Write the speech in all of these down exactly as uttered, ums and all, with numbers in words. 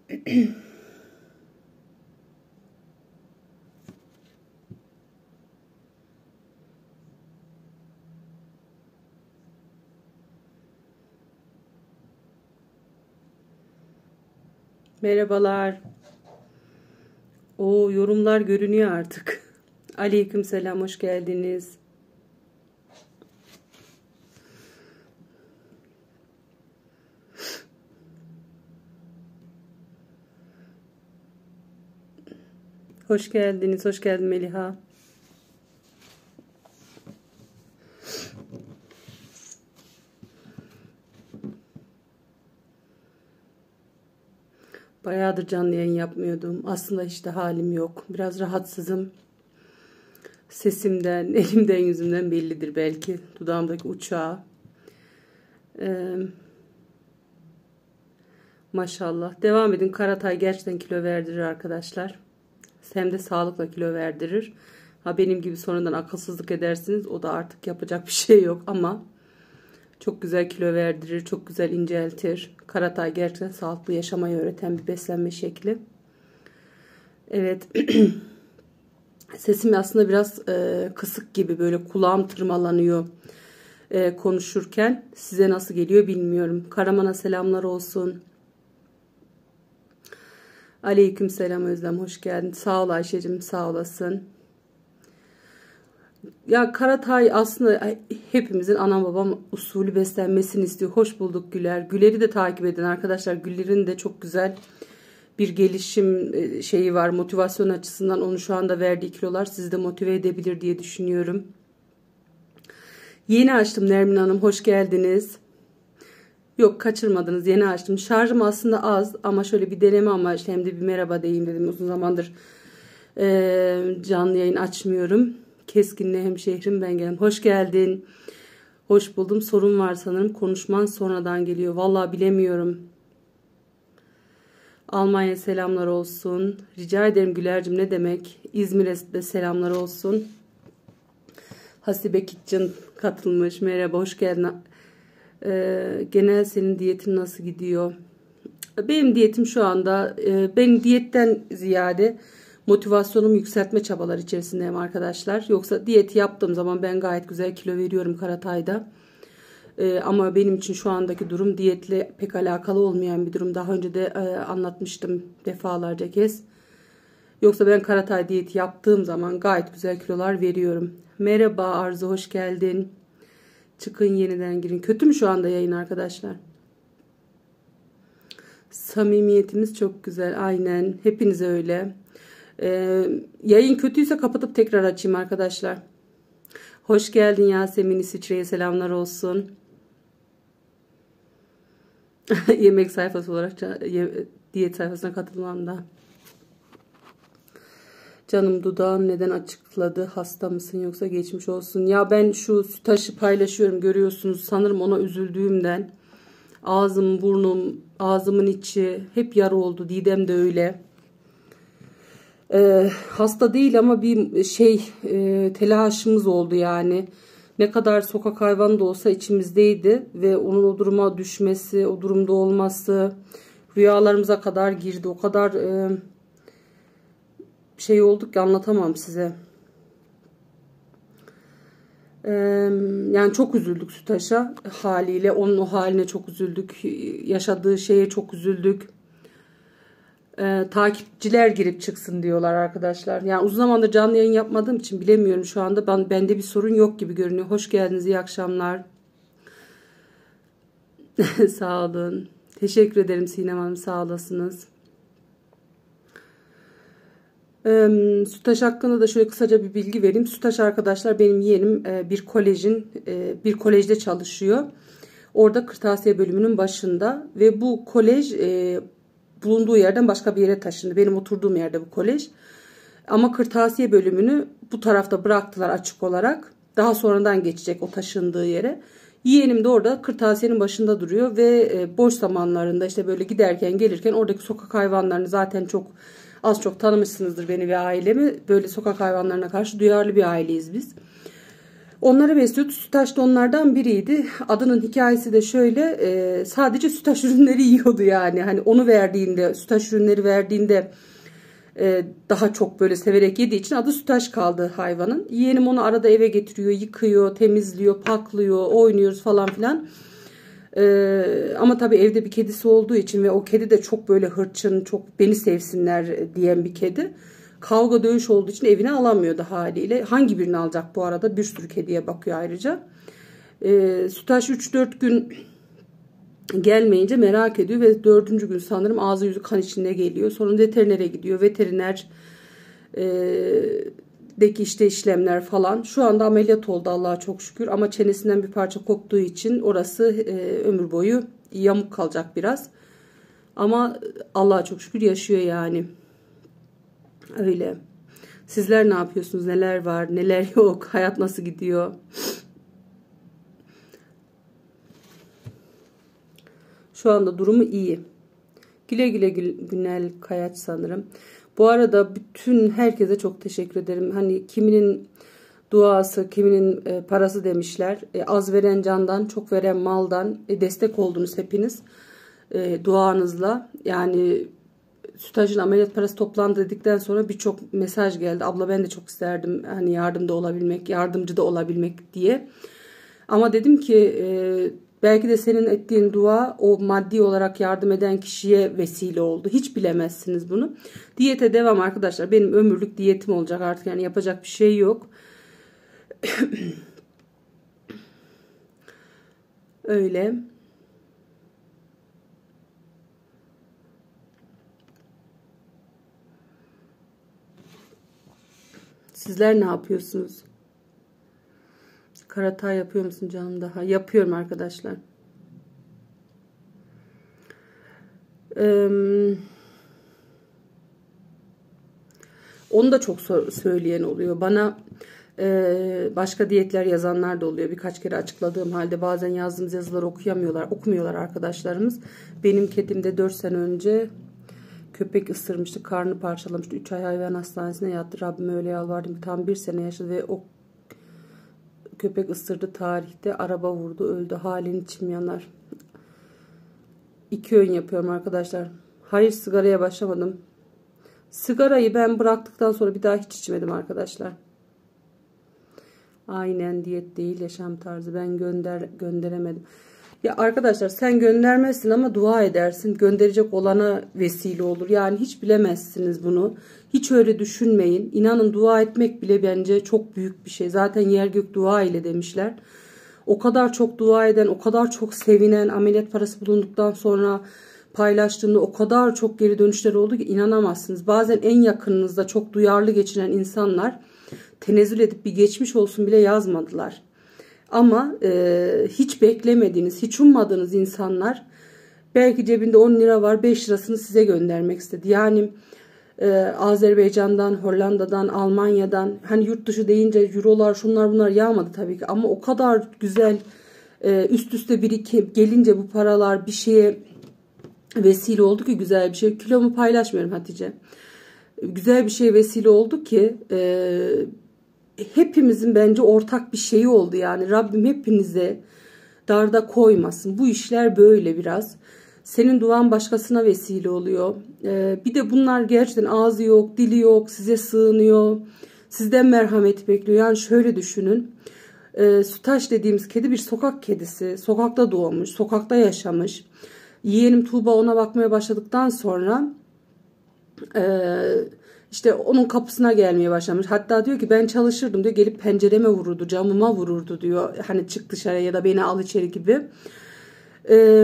Merhabalar. O yorumlar görünüyor artık. Aleykümselam, hoş geldiniz. Hoş geldiniz, hoş geldin Meliha. Bayağıdır canlı yayın yapmıyordum. Aslında hiç de halim yok. Biraz rahatsızım. Sesimden, elimden, yüzümden bellidir belki. Dudağımdaki uçağı. Ee, maşallah. Devam edin. Karatay gerçekten kilo verdirir arkadaşlar. Hem de sağlıkla kilo verdirir. Ha benim gibi sonradan akılsızlık edersiniz. O da artık yapacak bir şey yok ama çok güzel kilo verdirir. Çok güzel inceltir. Karatay gerçekten sağlıklı yaşamayı öğreten bir beslenme şekli. Evet. Sesim aslında biraz e, kısık gibi, böyle kulağım tırmalanıyor e, konuşurken. Size nasıl geliyor bilmiyorum. Karaman'a selamlar olsun. Aleykümselam Özlem, hoş geldin. Sağ ol Ayşe'cim, sağ olasın. Ya Karatay aslında hepimizin anam babam usulü beslenmesini istiyor. Hoş bulduk Güler. Güler'i de takip edin arkadaşlar. Güler'in de çok güzel bir gelişim şeyi var. Motivasyon açısından onu şu anda verdiği kilolar sizi de motive edebilir diye düşünüyorum. Yeni açtım Nermin Hanım, hoş geldiniz. Yok, kaçırmadınız, yeni açtım. Şarjım aslında az ama şöyle bir deneme amaçlı hem de bir merhaba diyeyim dedim. Uzun zamandır e, canlı yayın açmıyorum. Keskinle hemşehrim ben geldim. Hoş geldin. Hoş buldum. Sorun var sanırım. Konuşman sonradan geliyor. Vallahi bilemiyorum. Almanya selamlar olsun. Rica ederim Güler'cim, ne demek. İzmir'e de selamlar olsun. Hasibe Kitchen katılmış. Merhaba, hoş geldin. Ee, genel senin diyetin nasıl gidiyor? Benim diyetim şu anda e, benim diyetten ziyade motivasyonumu yükseltme çabaları içerisindeyim arkadaşlar. Yoksa diyet yaptığım zaman ben gayet güzel kilo veriyorum Karatay'da. Ee, ama benim için şu andaki durum diyetle pek alakalı olmayan bir durum. Daha önce de e, anlatmıştım defalarca kez. Yoksa ben Karatay diyeti yaptığım zaman gayet güzel kilolar veriyorum. Merhaba Arzu, hoş geldin. Çıkın yeniden girin. Kötü mü şu anda yayın arkadaşlar? Samimiyetimiz çok güzel. Aynen. Hepinize öyle. Ee, yayın kötüyse kapatıp tekrar açayım arkadaşlar. Hoş geldin Yasemin, İsviçre'ye selamlar olsun. Yemek sayfası olarak diyet sayfasına katılmam da. Canım dudağın neden açıkladı? Hasta mısın yoksa geçmiş olsun? Ya ben şu taşı paylaşıyorum, görüyorsunuz. Sanırım ona üzüldüğümden. Ağzım, burnum, ağzımın içi hep yara oldu. Didem de öyle. Ee, hasta değil ama bir şey e, telaşımız oldu yani. Ne kadar sokak hayvanı da olsa içimizdeydi. Ve onun o duruma düşmesi, o durumda olması rüyalarımıza kadar girdi. O kadar e, şey olduk ki anlatamam size. Ee, yani çok üzüldük Sütaş'a haliyle. Onun o haline çok üzüldük. Yaşadığı şeye çok üzüldük. Ee, takipçiler girip çıksın diyorlar arkadaşlar. Yani uzun zamandır canlı yayın yapmadığım için bilemiyorum şu anda. Ben, bende bir sorun yok gibi görünüyor. Hoş geldiniz, iyi akşamlar. Sağ olun. Teşekkür ederim Sinem Hanım, sağ olasınız. Ee, Sütaş hakkında da şöyle kısaca bir bilgi vereyim. Sütaş arkadaşlar benim yeğenim e, bir kolejin e, bir kolejde çalışıyor. Orada kırtasiye bölümünün başında ve bu kolej e, bulunduğu yerden başka bir yere taşındı. Benim oturduğum yerde bu kolej. Ama kırtasiye bölümünü bu tarafta bıraktılar açık olarak. Daha sonradan geçecek o taşındığı yere. Yeğenim de orada kırtasiyenin başında duruyor ve boş zamanlarında işte böyle giderken gelirken oradaki sokak hayvanlarını zaten çok az çok tanımışsınızdır beni ve ailemi. Böyle sokak hayvanlarına karşı duyarlı bir aileyiz biz. Onları besliyordu. Sütaş da onlardan biriydi. Adının hikayesi de şöyle. E, sadece sütaş ürünleri yiyordu yani. Hani onu verdiğinde, sütaş ürünleri verdiğinde e, daha çok böyle severek yediği için adı sütaş kaldı hayvanın. Yeğenim onu arada eve getiriyor, yıkıyor, temizliyor, paklıyor, oynuyoruz falan filan. E, ama tabii evde bir kedisi olduğu için ve o kedi de çok böyle hırçın, çok beni sevsinler diyen bir kedi. Kavga dövüş olduğu için evine alamıyordu haliyle. Hangi birini alacak bu arada? Bir sürü kediye bakıyor ayrıca. E, Sütaş üç dört gün gelmeyince merak ediyor ve dördüncü gün sanırım ağzı yüzü kan içinde geliyor. Sonra veterinere gidiyor. Veteriner e, deki işte işlemler falan. Şu anda ameliyat oldu Allah'a çok şükür. Ama çenesinden bir parça koptuğu için orası e, ömür boyu yamuk kalacak biraz. Ama Allah'a çok şükür yaşıyor yani. Öyle. Sizler ne yapıyorsunuz? Neler var? Neler yok? Hayat nasıl gidiyor? Şu anda durumu iyi. Güle güle Günel Kayaç sanırım. Bu arada bütün herkese çok teşekkür ederim. Hani kiminin duası, kiminin e, parası demişler. E, az veren candan, çok veren maldan e, destek oldunuz hepiniz. E, duanızla. Yani Sütaş'ın ameliyat parası toplandı dedikten sonra birçok mesaj geldi. Abla ben de çok isterdim hani yardımda olabilmek, yardımcı da olabilmek diye. Ama dedim ki e, belki de senin ettiğin dua o maddi olarak yardım eden kişiye vesile oldu. Hiç bilemezsiniz bunu. Diyete devam arkadaşlar. Benim ömürlük diyetim olacak artık yani yapacak bir şey yok. Öyle. Sizler ne yapıyorsunuz? Karatay yapıyor musun canım daha? Yapıyorum arkadaşlar. Ee, onu da çok söyleyen oluyor. Bana e, başka diyetler yazanlar da oluyor. Birkaç kere açıkladığım halde bazen yazdığımız yazıları okuyamıyorlar, okumuyorlar arkadaşlarımız. Benim kedim de dört sene önce köpek ısırmıştı, karnı parçalamıştı. üç ay hayvan hastanesine yattı. Rabbime öyle yalvardım. Tam bir sene yaşadı ve o köpek ısırdı tarihte. Araba vurdu, öldü. Halin içim yanar. İki öğün yapıyorum arkadaşlar. Hayır sigaraya başlamadım. Sigarayı ben bıraktıktan sonra bir daha hiç içmedim arkadaşlar. Aynen diyet değil yaşam tarzı. Ben gönder gönderemedim. Ya arkadaşlar sen göndermezsin ama dua edersin. Gönderecek olana vesile olur. Yani hiç bilemezsiniz bunu. Hiç öyle düşünmeyin. İnanın dua etmek bile bence çok büyük bir şey. Zaten yer gök dua ile demişler. O kadar çok dua eden, o kadar çok sevinen, ameliyat parası bulunduktan sonra paylaştığında o kadar çok geri dönüşler oldu ki inanamazsınız. Bazen en yakınınızda çok duyarlı geçinen insanlar tenezzül edip bir geçmiş olsun bile yazmadılar. Ama e, hiç beklemediğiniz, hiç ummadığınız insanlar belki cebinde on lira var, beş lirasını size göndermek istedi. Yani e, Azerbaycan'dan, Hollanda'dan, Almanya'dan hani yurt dışı deyince eurolar şunlar bunlar yağmadı tabii ki. Ama o kadar güzel e, üst üste birikip gelince bu paralar bir şeye vesile oldu ki güzel bir şey. Kilomu paylaşmıyorum Hatice. Güzel bir şey vesile oldu ki e, hepimizin bence ortak bir şeyi oldu yani. Rabbim hepinize darda koymasın. Bu işler böyle biraz. Senin duan başkasına vesile oluyor. Ee, bir de bunlar gerçekten ağzı yok, dili yok, size sığınıyor. Sizden merhamet bekliyor. Yani şöyle düşünün. Ee, Sütaş dediğimiz kedi bir sokak kedisi. Sokakta doğmuş, sokakta yaşamış. Yeğenim Tuğba ona bakmaya başladıktan sonra Ee, işte onun kapısına gelmeye başlamış. Hatta diyor ki ben çalışırdım diyor. Gelip pencereme vururdu, camıma vururdu diyor. Hani çık dışarıya ya da beni al içeri gibi. Ee,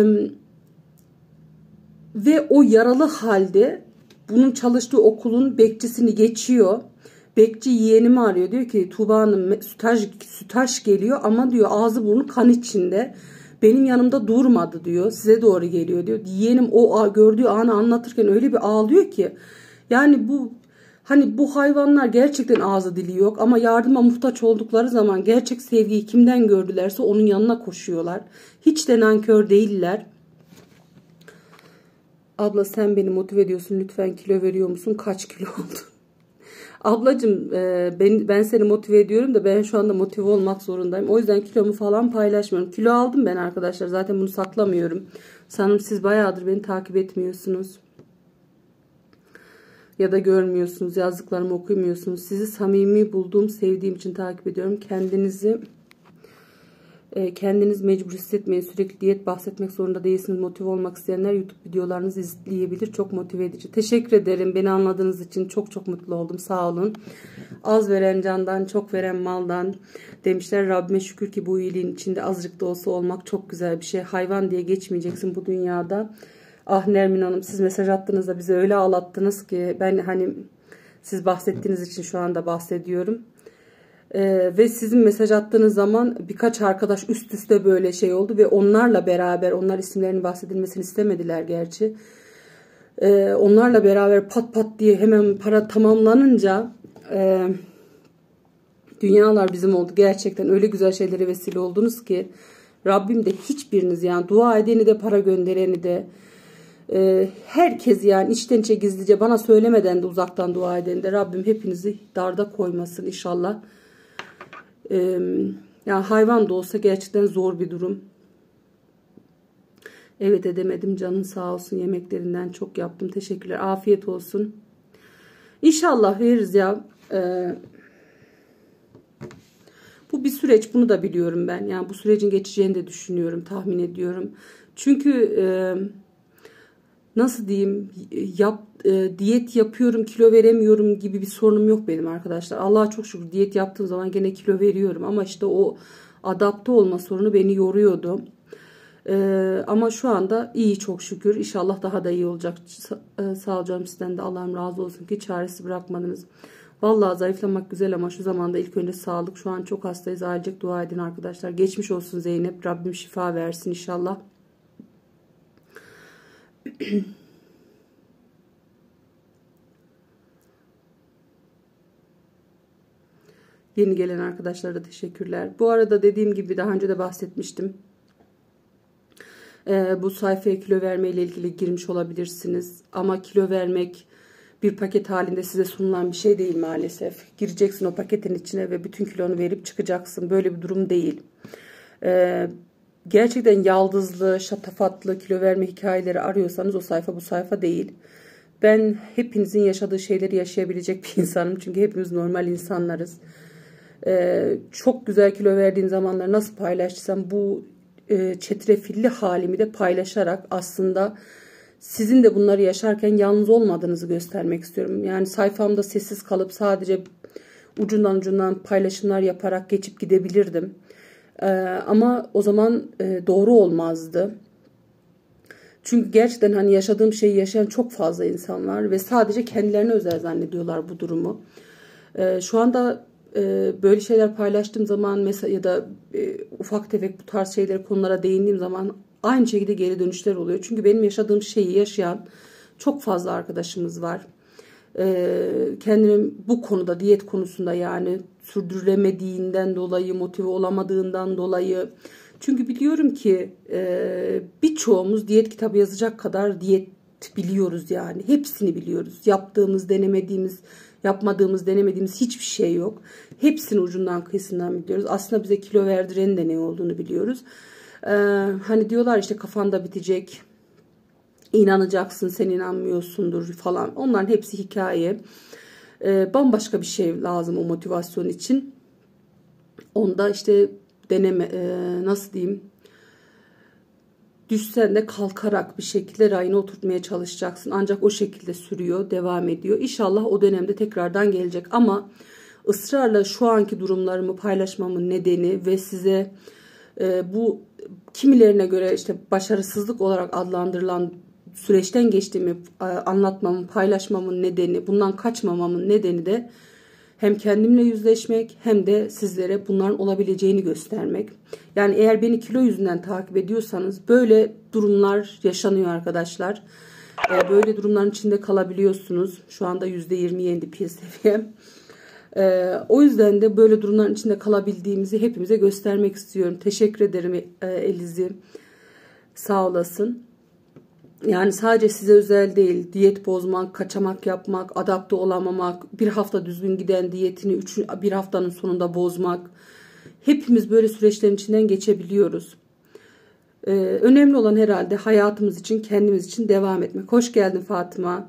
ve o yaralı halde bunun çalıştığı okulun bekçisini geçiyor. Bekçi yeğenimi arıyor. Diyor ki Tuğba Hanım sütaş, sütaş geliyor ama diyor ağzı burnu kan içinde. Benim yanımda durmadı diyor. Size doğru geliyor diyor. Yeğenim o gördüğü anı anlatırken öyle bir ağlıyor ki. Yani bu hani bu hayvanlar gerçekten ağzı dili yok ama yardıma muhtaç oldukları zaman gerçek sevgiyi kimden gördülerse onun yanına koşuyorlar. Hiç de nankör değiller. Abla sen beni motive ediyorsun. Lütfen kilo veriyor musun? Kaç kilo oldun? Ablacığım e, ben, ben seni motive ediyorum da ben şu anda motive olmak zorundayım. O yüzden kilomu falan paylaşmıyorum. Kilo aldım ben arkadaşlar. Zaten bunu saklamıyorum. Sanırım siz bayağıdır beni takip etmiyorsunuz. Ya da görmüyorsunuz. Yazdıklarımı okumuyorsunuz. Sizi samimi bulduğum, sevdiğim için takip ediyorum. Kendinizi e, kendiniz mecbur hissetmeyin. Sürekli diyet bahsetmek zorunda değilsiniz. Motive olmak isteyenler YouTube videolarınızı izleyebilir. Çok motive edici. Teşekkür ederim. Beni anladığınız için çok çok mutlu oldum. Sağ olun. Az veren candan, çok veren maldan demişler. Rabbime şükür ki bu iyiliğin içinde azıcık da olsa olmak çok güzel bir şey. Hayvan diye geçmeyeceksin bu dünyada. Ah Nermin Hanım, siz mesaj attığınızda bizi öyle ağlattınız ki ben hani siz bahsettiğiniz için şu anda bahsediyorum. Ee, ve sizin mesaj attığınız zaman birkaç arkadaş üst üste böyle şey oldu ve onlarla beraber, onlar isimlerinin bahsedilmesini istemediler gerçi. Ee, onlarla beraber pat pat diye hemen para tamamlanınca e, dünyalar bizim oldu. Gerçekten öyle güzel şeylere vesile oldunuz ki Rabbim de hiçbiriniz, yani dua edeni de para göndereni de e, herkes, yani içten içe gizlice bana söylemeden de uzaktan dua edeni de Rabbim hepinizi darda koymasın inşallah. E, yani hayvan da olsa gerçekten zor bir durum. Evet, edemedim, canın sağ olsun, yemeklerinden çok yaptım, teşekkürler, afiyet olsun. İnşallah veririz ya. E, bu bir süreç, bunu da biliyorum ben. Yani bu sürecin geçeceğini de düşünüyorum, tahmin ediyorum. Çünkü e, nasıl diyeyim, yap, e, diyet yapıyorum, kilo veremiyorum gibi bir sorunum yok benim arkadaşlar. Allah'a çok şükür diyet yaptığım zaman gene kilo veriyorum. Ama işte o adapte olma sorunu beni yoruyordu. Ee, ama şu anda iyi çok şükür. İnşallah daha da iyi olacak. Sa sağ ol canım, sizden de Allah'ım razı olsun ki çaresi bırakmadınız. Vallahi zayıflamak güzel ama şu zamanda ilk önce sağlık. Şu an çok hastayız. Ailecek dua edin arkadaşlar. Geçmiş olsun Zeynep. Rabbim şifa versin inşallah. Yeni gelen arkadaşlara da teşekkürler. Bu arada dediğim gibi daha önce de bahsetmiştim. Ee, bu sayfaya kilo verme ile ilgili girmiş olabilirsiniz. Ama kilo vermek bir paket halinde size sunulan bir şey değil maalesef. Gireceksin o paketin içine ve bütün kilonu verip çıkacaksın. Böyle bir durum değil. Ee, gerçekten yaldızlı, şatafatlı kilo verme hikayeleri arıyorsanız o sayfa bu sayfa değil. Ben hepinizin yaşadığı şeyleri yaşayabilecek bir insanım. Çünkü hepimiz normal insanlarız. Ee, çok güzel kilo verdiğim zamanları nasıl paylaştıysam bu e, çetrefilli halimi de paylaşarak aslında sizin de bunları yaşarken yalnız olmadığınızı göstermek istiyorum. Yani sayfamda sessiz kalıp sadece ucundan ucundan paylaşımlar yaparak geçip gidebilirdim. Ee, ama o zaman e, doğru olmazdı. Çünkü gerçekten hani yaşadığım şeyi yaşayan çok fazla insan var ve sadece kendilerine özel zannediyorlar bu durumu. Ee, şu anda e, böyle şeyler paylaştığım zaman mesela ya da e, ufak tefek bu tarz şeyleri, konulara değindiğim zaman aynı şekilde geri dönüşler oluyor. Çünkü benim yaşadığım şeyi yaşayan çok fazla arkadaşımız var. Ee, kendim bu konuda, diyet konusunda, yani sürdürülemediğinden dolayı, motive olamadığından dolayı. Çünkü biliyorum ki e, birçoğumuz diyet kitabı yazacak kadar diyet biliyoruz yani. Hepsini biliyoruz. Yaptığımız, denemediğimiz, yapmadığımız, denemediğimiz hiçbir şey yok. Hepsini ucundan kıyısından biliyoruz. Aslında bize kilo verdirenin de ne olduğunu biliyoruz. Ee, hani diyorlar işte kafanda bitecek, inanacaksın, sen inanmıyorsundur falan. Onların hepsi hikaye. Ee, bambaşka bir şey lazım o motivasyon için. Onda işte deneme, e, nasıl diyeyim, düşsen de kalkarak bir şekilde rayına oturtmaya çalışacaksın. Ancak o şekilde sürüyor, devam ediyor. İnşallah o dönemde tekrardan gelecek. Ama ısrarla şu anki durumlarımı paylaşmamın nedeni ve size e, bu kimilerine göre işte başarısızlık olarak adlandırılan süreçten geçtiğimi e, anlatmamın, paylaşmamın nedeni, bundan kaçmamamın nedeni de hem kendimle yüzleşmek hem de sizlere bunların olabileceğini göstermek. Yani eğer beni kilo yüzünden takip ediyorsanız böyle durumlar yaşanıyor arkadaşlar. Ee, böyle durumların içinde kalabiliyorsunuz. Şu anda yüzde yirmiye indi pil seviyem. Ee, o yüzden de böyle durumların içinde kalabildiğimizi hepimize göstermek istiyorum. Teşekkür ederim e, Elizi. Sağ olasın. Yani sadece size özel değil. Diyet bozmak, kaçamak yapmak, adapte olamamak, bir hafta düzgün giden diyetini üç, bir haftanın sonunda bozmak. Hepimiz böyle süreçlerin içinden geçebiliyoruz. Ee, önemli olan herhalde hayatımız için, kendimiz için devam etmek. Hoş geldin Fatıma.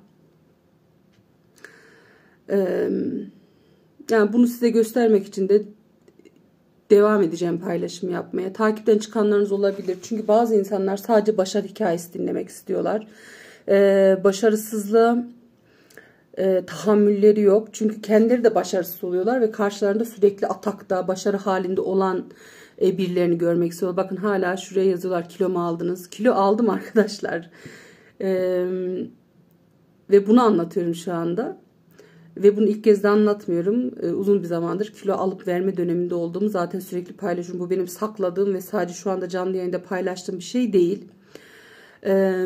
Ee, yani bunu size göstermek için de devam edeceğim paylaşım yapmaya. Takipten çıkanlarınız olabilir. Çünkü bazı insanlar sadece başarı hikayesi dinlemek istiyorlar. Ee, başarısızlığa e, tahammülleri yok. Çünkü kendileri de başarısız oluyorlar ve karşılarında sürekli atakta, başarı halinde olan e, birilerini görmek istiyorlar. Bakın hala şuraya yazıyorlar, kilo mu aldınız? Kilo aldım arkadaşlar. Ee, ve bunu anlatıyorum şu anda. Ve bunu ilk kez de anlatmıyorum. Ee, uzun bir zamandır kilo alıp verme döneminde olduğumu zaten sürekli paylaşıyorum. Bu benim sakladığım ve sadece şu anda canlı yayında paylaştığım bir şey değil. Ee,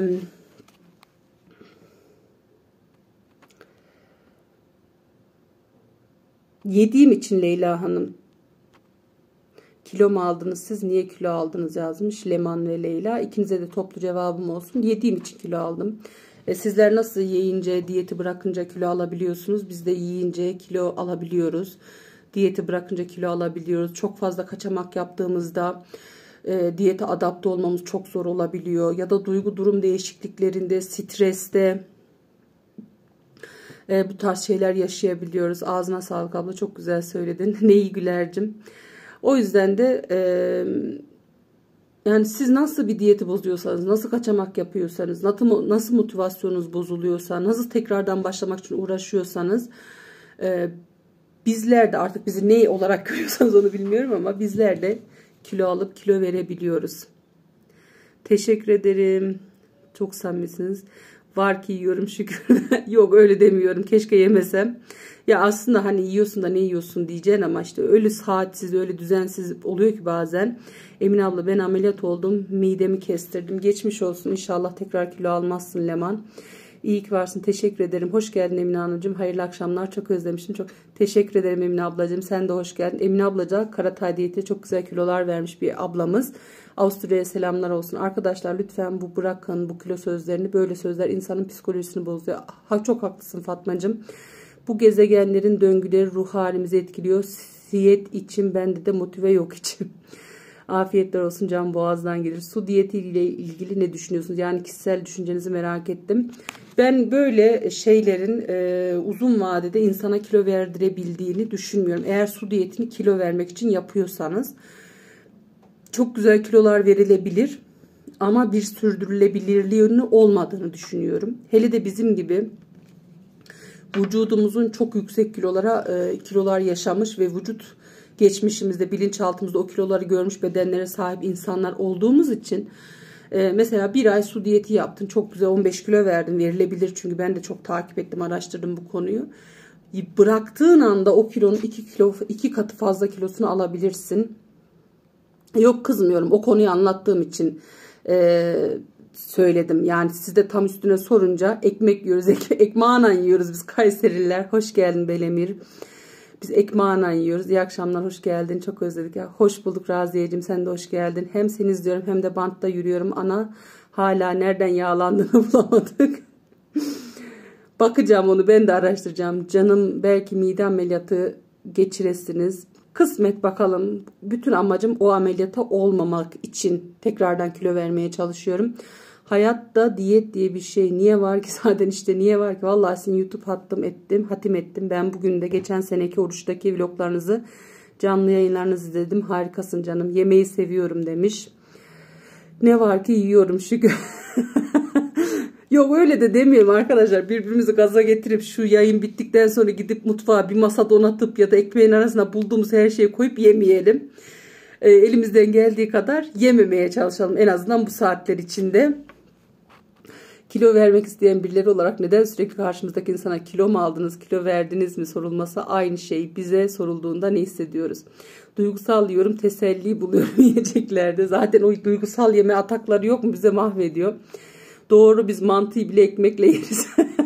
yediğim için Leyla Hanım. Kilo mu aldınız siz? Niye kilo aldınız yazmış Leman ve Leyla. İkinize de toplu cevabım olsun. Yediğim için kilo aldım. E sizler nasıl yiyince, diyeti bırakınca kilo alabiliyorsunuz? Biz de yiyince kilo alabiliyoruz. Diyeti bırakınca kilo alabiliyoruz. Çok fazla kaçamak yaptığımızda e, diyete adapte olmamız çok zor olabiliyor. Ya da duygu durum değişikliklerinde, streste e, bu tarz şeyler yaşayabiliyoruz. Ağzına sağlık abla, çok güzel söyledin. Ne iyi Gülercim. O yüzden de e, yani siz nasıl bir diyeti bozuyorsanız, nasıl kaçamak yapıyorsanız, nasıl motivasyonunuz bozuluyorsa, nasıl tekrardan başlamak için uğraşıyorsanız, e, bizler de artık bizi ne olarak görüyorsanız onu bilmiyorum ama bizler de kilo alıp kilo verebiliyoruz. Teşekkür ederim. Çok samimisiniz. Var ki yiyorum şükür. Yok öyle demiyorum. Keşke yemesem. Ya aslında hani yiyorsun da ne yiyorsun diyeceksin ama işte öyle saatsiz, öyle düzensiz oluyor ki bazen. Emine abla ben ameliyat oldum. Midemi kestirdim. Geçmiş olsun. İnşallah tekrar kilo almazsın Leman. İyi ki varsın. Teşekkür ederim. Hoş geldin Emine Hanımcığım. Hayırlı akşamlar. Çok özlemişim. Çok teşekkür ederim Emine ablacığım. Sen de hoş geldin. Emine ablaca Karatay diyeti çok güzel kilolar vermiş bir ablamız. Avusturya'ya selamlar olsun. Arkadaşlar lütfen bu bırakın bu kilo sözlerini. Böyle sözler insanın psikolojisini bozuyor. Ha, çok haklısın Fatmacığım. Bu gezegenlerin döngüleri ruh halimizi etkiliyor. Diyet için bende de motive yok için. Afiyetler olsun, can boğazdan gelir. Su diyeti ile ilgili ne düşünüyorsunuz? Yani kişisel düşüncenizi merak ettim. Ben böyle şeylerin e, uzun vadede insana kilo verdirebildiğini düşünmüyorum. Eğer su diyetini kilo vermek için yapıyorsanız çok güzel kilolar verilebilir. Ama bir sürdürülebilirliğinin olmadığını düşünüyorum. Hele de bizim gibi vücudumuzun çok yüksek kilolara e, kilolar yaşamış ve vücut geçmişimizde, bilinçaltımızda o kiloları görmüş bedenlere sahip insanlar olduğumuz için e, mesela bir ay su diyeti yaptın, çok güzel on beş kilo verdin, verilebilir çünkü ben de çok takip ettim, araştırdım bu konuyu. Bıraktığın anda o kilonun iki kilo iki katı fazla kilosunu alabilirsin. Yok, kızmıyorum, o konuyu anlattığım için e, söyledim. Yani siz de tam üstüne sorunca ekmek yiyoruz, ek, ekmeğiyle yiyoruz biz Kayserililer. Hoş geldin Belemir. Biz ekmeğiyle yiyoruz. İyi akşamlar, hoş geldin. Çok özledik. Ya, hoş bulduk Raziyeciğim, sen de hoş geldin. Hem seni izliyorum hem de bantta yürüyorum. Ana hala nereden yağlandığını bulamadık. Bakacağım, onu ben de araştıracağım. Canım, belki mide ameliyatı geçiresiniz. Kısmet bakalım. Bütün amacım o ameliyata olmamak için tekrardan kilo vermeye çalışıyorum. Hayatta diyet diye bir şey niye var ki? Zaten işte niye var ki? Vallahi sizin YouTube hattım ettim, hatim ettim. Ben bugün de geçen seneki oruçtaki vloglarınızı, canlı yayınlarınızı izledim. Harikasın canım. Yemeği seviyorum demiş. Ne var ki yiyorum şükür. Yok öyle de demiyorum arkadaşlar. Birbirimizi gaza getirip şu yayın bittikten sonra gidip mutfağa bir masa donatıp ya da ekmeğin arasına bulduğumuz her şeyi koyup yemeyelim. E, elimizden geldiği kadar yememeye çalışalım. En azından bu saatler içinde. Kilo vermek isteyen birileri olarak neden sürekli karşımızdaki insana kilo mu aldınız, kilo verdiniz mi sorulması aynı şey. Bize sorulduğunda ne hissediyoruz? Duygusal yiyorum, teselli buluyorum yiyeceklerde. Zaten o duygusal yeme atakları yok mu, bize mahvediyor. Doğru, biz mantıyı bile ekmekle yeriz.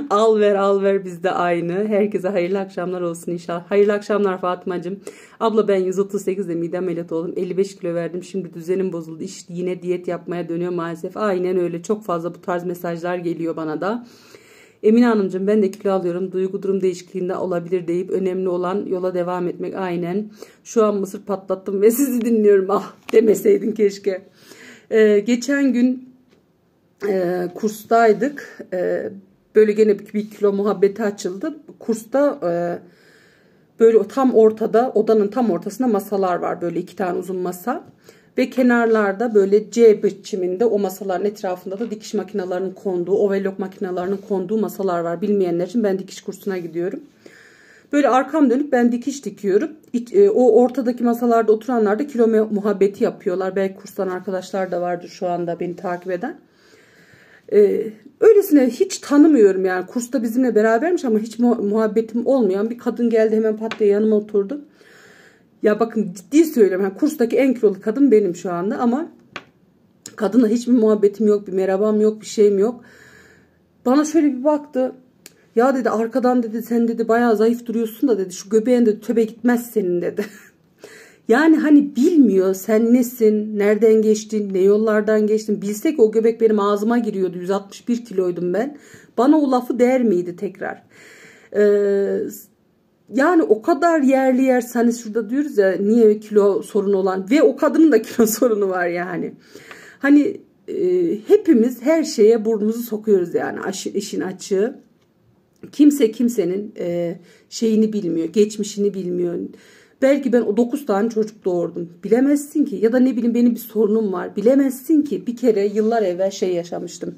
Al ver al ver bizde aynı. Herkese hayırlı akşamlar olsun inşallah. Hayırlı akşamlar Fatmacığım. Abla ben yüz otuz sekizde mide ameliyatı oldum. elli beş kilo verdim. Şimdi düzenim bozuldu. İşte yine diyet yapmaya dönüyor maalesef. Aynen öyle. Çok fazla bu tarz mesajlar geliyor bana da. Emine Hanımcığım ben de kilo alıyorum. Duygu durum değişikliğinde olabilir deyip önemli olan yola devam etmek. Aynen. Şu an mısır patlattım ve sizi dinliyorum. Ah demeseydin keşke. Ee, geçen gün e, kurstaydık. E, böyle gene bir kilo muhabbeti açıldı. Kursta e, böyle tam ortada, odanın tam ortasında masalar var. Böyle iki tane uzun masa. Ve kenarlarda böyle C biçiminde o masaların etrafında da dikiş makinelerinin konduğu, overlock makinelerinin konduğu masalar var. Bilmeyenler için ben dikiş kursuna gidiyorum. Böyle arkam dönüp ben dikiş dikiyorum. O ortadaki masalarda oturanlar da kilo muhabbeti yapıyorlar. Belki kurstan arkadaşlar da vardır şu anda beni takip eden. Ee, öylesine hiç tanımıyorum yani. Kursta bizimle berabermiş ama hiç muhabbetim olmayan bir kadın geldi, hemen pat diye yanıma oturdu. Ya bakın ciddi söylüyorum. Yani kurstaki en kilolu kadın benim şu anda ama kadınla hiçbir muhabbetim yok, bir merhabam yok, bir şeyim yok. Bana şöyle bir baktı. Ya dedi arkadan dedi sen dedi bayağı zayıf duruyorsun da dedi şu göbeğin de töbe gitmez senin dedi. Yani hani bilmiyor sen nesin, nereden geçtin, ne yollardan geçtin. Bilsek o göbek benim ağzıma giriyordu. yüz altmış bir kiloydum ben. Bana o lafı der miydi tekrar? Eee... Yani o kadar yerli yer hani şurada diyoruz ya niye kilo sorunu olan ve o kadının da kilo sorunu var yani. Hani e, hepimiz her şeye burnumuzu sokuyoruz yani Aş, işin açığı. Kimse kimsenin e, şeyini bilmiyor, geçmişini bilmiyor. Belki ben o dokuz tane çocuk doğurdum. Bilemezsin ki ya da ne bileyim benim bir sorunum var. Bilemezsin ki bir kere yıllar evvel şey yaşamıştım.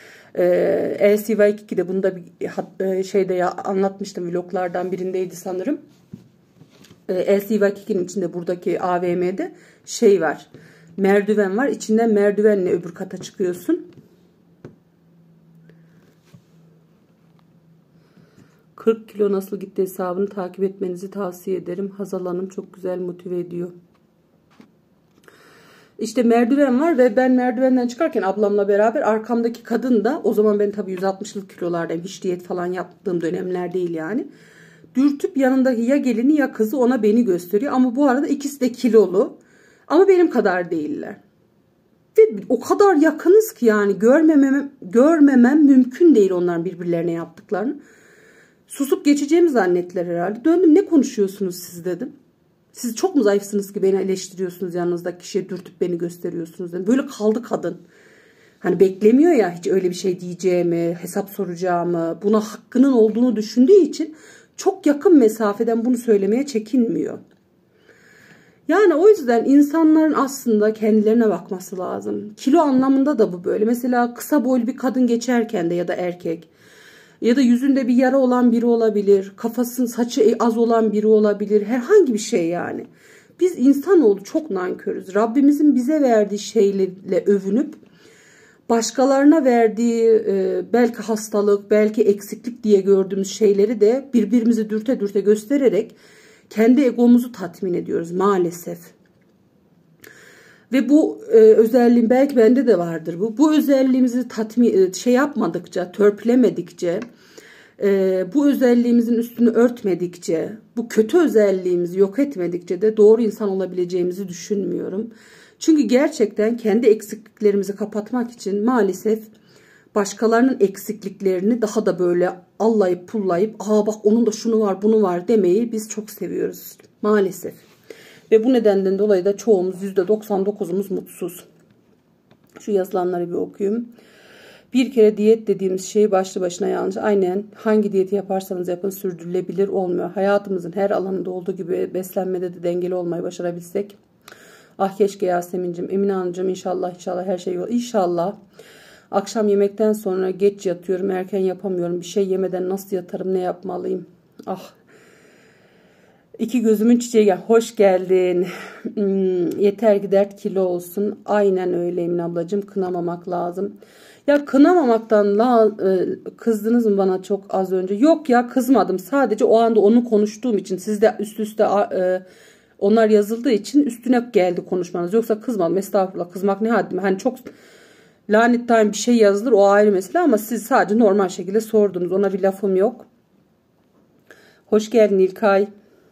L C Y iki'de bunu da bir şeyde ya anlatmıştım, vloglardan birindeydi sanırım. L C Y iki'nin içinde buradaki A V M'de şey var, merdiven var, içinden merdivenle öbür kata çıkıyorsun. kırk kilo nasıl gitti hesabını takip etmenizi tavsiye ederim. Hazal Hanım çok güzel motive ediyor. İşte merdiven var ve ben merdivenden çıkarken ablamla beraber arkamdaki kadın da, o zaman ben tabii yüz altmışlık kilolardayım, hiç diyet falan yaptığım dönemler değil yani. Dürtüp yanındaki ya gelini ya kızı ona beni gösteriyor ama bu arada ikisi de kilolu ama benim kadar değiller. Ve o kadar yakınız ki yani görmemem, görmemem mümkün değil onların birbirlerine yaptıklarını. Susup geçeceğimi zannettiler herhalde. Döndüm, ne konuşuyorsunuz siz dedim. Siz çok mu zayıfsınız ki beni eleştiriyorsunuz, yanınızdaki kişiye dürtüp beni gösteriyorsunuz dedim. Böyle kaldı kadın. Hani beklemiyor ya hiç öyle bir şey diyeceğimi, hesap soracağımı, buna hakkının olduğunu düşündüğü için çok yakın mesafeden bunu söylemeye çekinmiyor. Yani o yüzden insanların aslında kendilerine bakması lazım. Kilo anlamında da bu böyle. Mesela kısa boylu bir kadın geçerken de ya da erkek ya da yüzünde bir yara olan biri olabilir, kafasının saçı az olan biri olabilir, herhangi bir şey yani. Biz insanoğlu çok nankörüz. Rabbimizin bize verdiği şeylerle övünüp başkalarına verdiği belki hastalık, belki eksiklik diye gördüğümüz şeyleri de birbirimizi dürte dürte göstererek kendi egomuzu tatmin ediyoruz maalesef. Ve bu e, özelliğim belki bende de vardır bu. Bu özelliğimizi tatmin şey yapmadıkça, törpülemedikçe, e, bu özelliğimizin üstünü örtmedikçe, bu kötü özelliğimizi yok etmedikçe de doğru insan olabileceğimizi düşünmüyorum. Çünkü gerçekten kendi eksikliklerimizi kapatmak için maalesef başkalarının eksikliklerini daha da böyle allayıp pullayıp, aa bak onun da şunu var bunu var demeyi biz çok seviyoruz maalesef. Ve bu nedenden dolayı da çoğumuz, yüzde doksan dokuzumuz mutsuz. Şu yazılanları bir okuyayım. Bir kere diyet dediğimiz şey başlı başına yanlış. Aynen, hangi diyeti yaparsanız yapın sürdürülebilir olmuyor. Hayatımızın her alanında olduğu gibi beslenmede de dengeli olmayı başarabilsek. Ah keşke Yasemin'cim, Emine Hanımcığım, inşallah inşallah her şey yol. İnşallah. Akşam yemekten sonra geç yatıyorum, erken yapamıyorum. Bir şey yemeden nasıl yatarım, ne yapmalıyım? Ah. İki gözümün çiçeği gel. Hoş geldin. Hmm, yeter ki dert kilo olsun. Aynen öyle Emine ablacığım. Kınamamak lazım. Ya kınamamaktan la, e, kızdınız mı bana çok az önce? Yok ya, kızmadım. Sadece o anda onu konuştuğum için sizde üst üste e, onlar yazıldığı için üstüne geldi konuşmanız. Yoksa kızmadım. Estağfurullah. Kızmak ne haddim. Hani çok Lanet time bir şey yazılır, o ayrı mesele, ama siz sadece normal şekilde sordunuz. Ona bir lafım yok. Hoş geldin İlkay.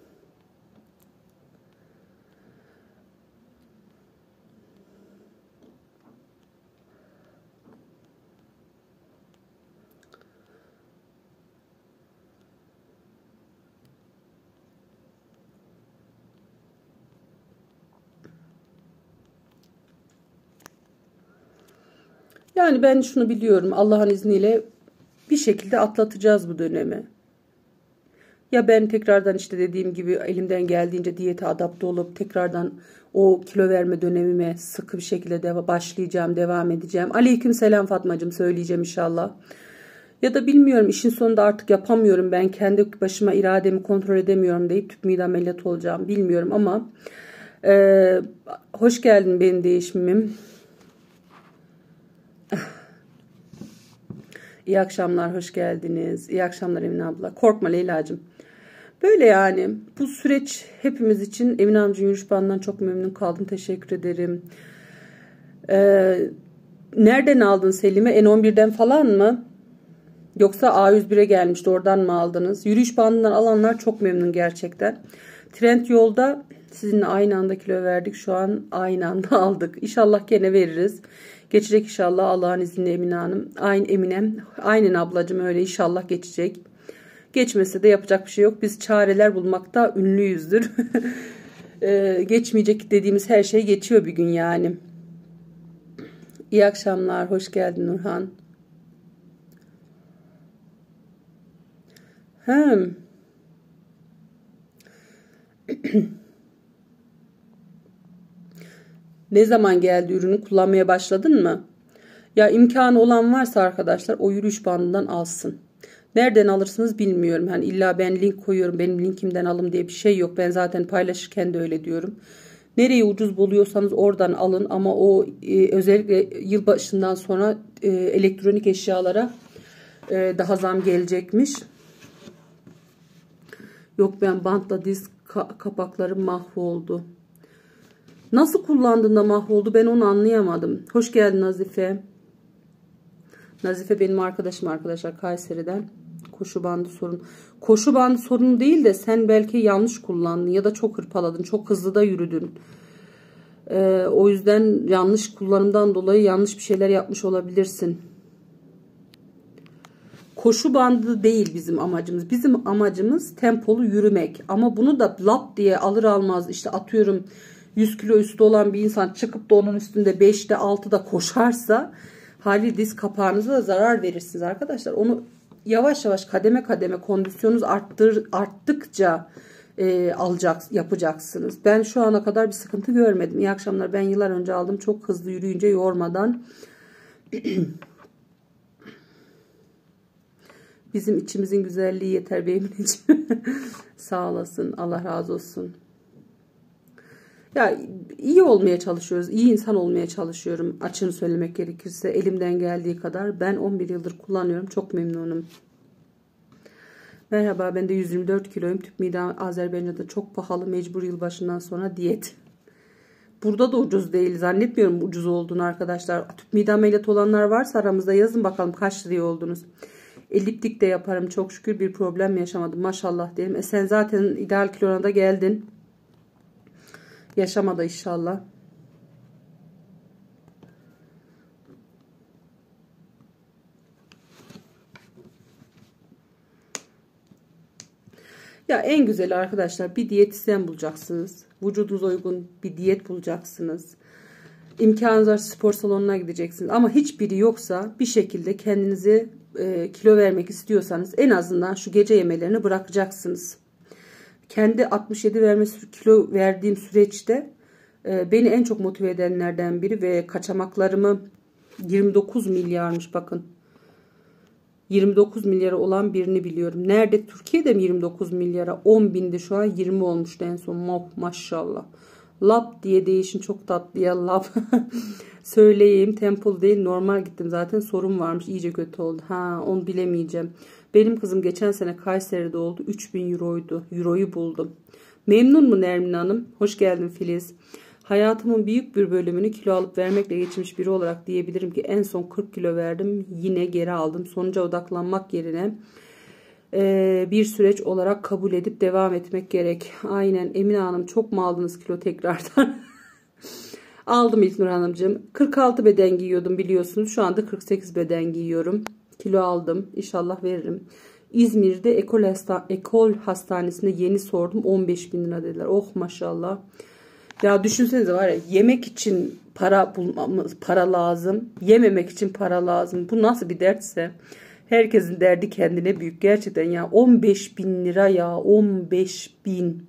Yani ben şunu biliyorum, Allah'ın izniyle bir şekilde atlatacağız bu dönemi. Ya ben tekrardan işte dediğim gibi elimden geldiğince diyete adapte olup tekrardan o kilo verme dönemime sıkı bir şekilde deva başlayacağım, devam edeceğim. Aleyküm selam Fatmacığım, söyleyeceğim inşallah. Ya da bilmiyorum, işin sonunda artık yapamıyorum, ben kendi başıma irademi kontrol edemiyorum deyip tüp mide ameliyatı olacağım, bilmiyorum ama e, hoş geldin benim değişimim. İyi akşamlar, hoş geldiniz. İyi akşamlar Emine abla. Korkma Leyla'cığım. Böyle yani bu süreç hepimiz için. Emine amcın yürüyüş bandından çok memnun kaldım. Teşekkür ederim. Ee, nereden aldın Selim'e? N on birden falan mı? Yoksa A yüz bire gelmişti, oradan mı aldınız? Yürüyüş bandından alanlar çok memnun gerçekten. Trend yolda sizinle aynı anda kilo verdik. Şu an aynı anda aldık. İnşallah gene veririz. Geçecek inşallah Allah'ın izniyle Emine Hanım. Aynı Eminem. Aynen ablacığım, öyle inşallah geçecek. Geçmese de yapacak bir şey yok. Biz çareler bulmakta ünlüyüzdür. ee, geçmeyecek dediğimiz her şey geçiyor bir gün yani. İyi akşamlar. Hoş geldin Nurhan. Hmm. Ne zaman geldi, ürünü kullanmaya başladın mı? Ya imkanı olan varsa arkadaşlar o yürüyüş bandından alsın. Nereden alırsınız bilmiyorum. Hani illa ben link koyuyorum, benim linkimden alın diye bir şey yok. Ben zaten paylaşırken de öyle diyorum. Nereye ucuz buluyorsanız oradan alın, ama o e, özellikle yılbaşından sonra e, elektronik eşyalara e, daha zam gelecekmiş. Yok, ben bantla diz ka kapaklarım mahvoldu. Nasıl kullandığında mahvoldu, ben onu anlayamadım. Hoş geldin Nazife. Nazife benim arkadaşım arkadaşlar, Kayseri'den. Koşu bandı sorun. Koşu bandı sorunu değil de sen belki yanlış kullandın ya da çok hırpaladın. Çok hızlı da yürüdün. Ee, o yüzden yanlış kullanımdan dolayı yanlış bir şeyler yapmış olabilirsin. Koşu bandı değil bizim amacımız. Bizim amacımız tempolu yürümek. Ama bunu da lap diye alır almaz işte atıyorum yüz kilo üstü olan bir insan çıkıp da onun üstünde beşte altıda koşarsa hali diz kapağınıza da zarar verirsiniz arkadaşlar. Onu yavaş yavaş kademe kademe kondisyonunuz arttır, arttıkça e, alacak, yapacaksınız. Ben şu ana kadar bir sıkıntı görmedim. İyi akşamlar. Ben yıllar önce aldım. Çok hızlı yürüyünce yormadan. Bizim içimizin güzelliği yeter benim için. Sağ olasın. Allah razı olsun. Ya iyi olmaya çalışıyoruz. İyi insan olmaya çalışıyorum. Açığını söylemek gerekirse elimden geldiği kadar. Ben on bir yıldır kullanıyorum. Çok memnunum. Merhaba, ben de yüz yirmi dört kiloyum. Tüp mide Azerbaycan'da çok pahalı. Mecbur yılbaşından sonra diyet. Burada da ucuz değil. Zannetmiyorum ucuz olduğunu arkadaşlar. Tüp mide ameliyatı olanlar varsa aramızda yazın bakalım kaç liraya oldunuz. Eliptik de yaparım. Çok şükür bir problem yaşamadım. Maşallah diyelim. E sen zaten ideal kilona da geldin. Yaşamadı inşallah. Ya en güzeli arkadaşlar, bir diyetisyen bulacaksınız. Vücudunuza uygun bir diyet bulacaksınız. İmkanınız var, spor salonuna gideceksiniz. Ama hiçbiri yoksa bir şekilde kendinizi e, kilo vermek istiyorsanız en azından şu gece yemelerini bırakacaksınız. Kendi altmış yedi verme kilo verdiğim süreçte e, beni en çok motive edenlerden biri ve kaçamaklarımı yirmi dokuz milyarmış bakın. yirmi dokuz milyara olan birini biliyorum. Nerede? Türkiye'de mi yirmi dokuz milyara? on binde şu an yirmi olmuştu en son. Ma maşallah. Lap diye değişin çok tatlı ya lap. Söyleyeyim, tempolu değil normal gittim zaten, sorun varmış, iyice kötü oldu. Ha, onu bilemeyeceğim. Benim kızım geçen sene Kayseri'de oldu, üç bin euroydu. Euroyu buldum. Memnun mu Nermin Hanım? Hoş geldin Filiz. Hayatımın büyük bir bölümünü kilo alıp vermekle geçirmiş biri olarak diyebilirim ki en son kırk kilo verdim. Yine geri aldım. Sonuca odaklanmak yerine e, bir süreç olarak kabul edip devam etmek gerek. Aynen Emine Hanım, çok mu aldınız kilo tekrardan? Aldım İlknur Hanımcığım. kırk altı beden giyiyordum biliyorsunuz. Şu anda kırk sekiz beden giyiyorum. Kilo aldım. İnşallah veririm. İzmir'de Ekol, Hasta Ekol Hastanesi'nde yeni sordum. on beş bin lira dediler. Oh maşallah. Ya düşünsenize var ya, yemek için para bulmamız, para lazım. Yememek için para lazım. Bu nasıl bir dertse. Herkesin derdi kendine büyük. Gerçekten ya, on beş bin lira ya, on beş bin.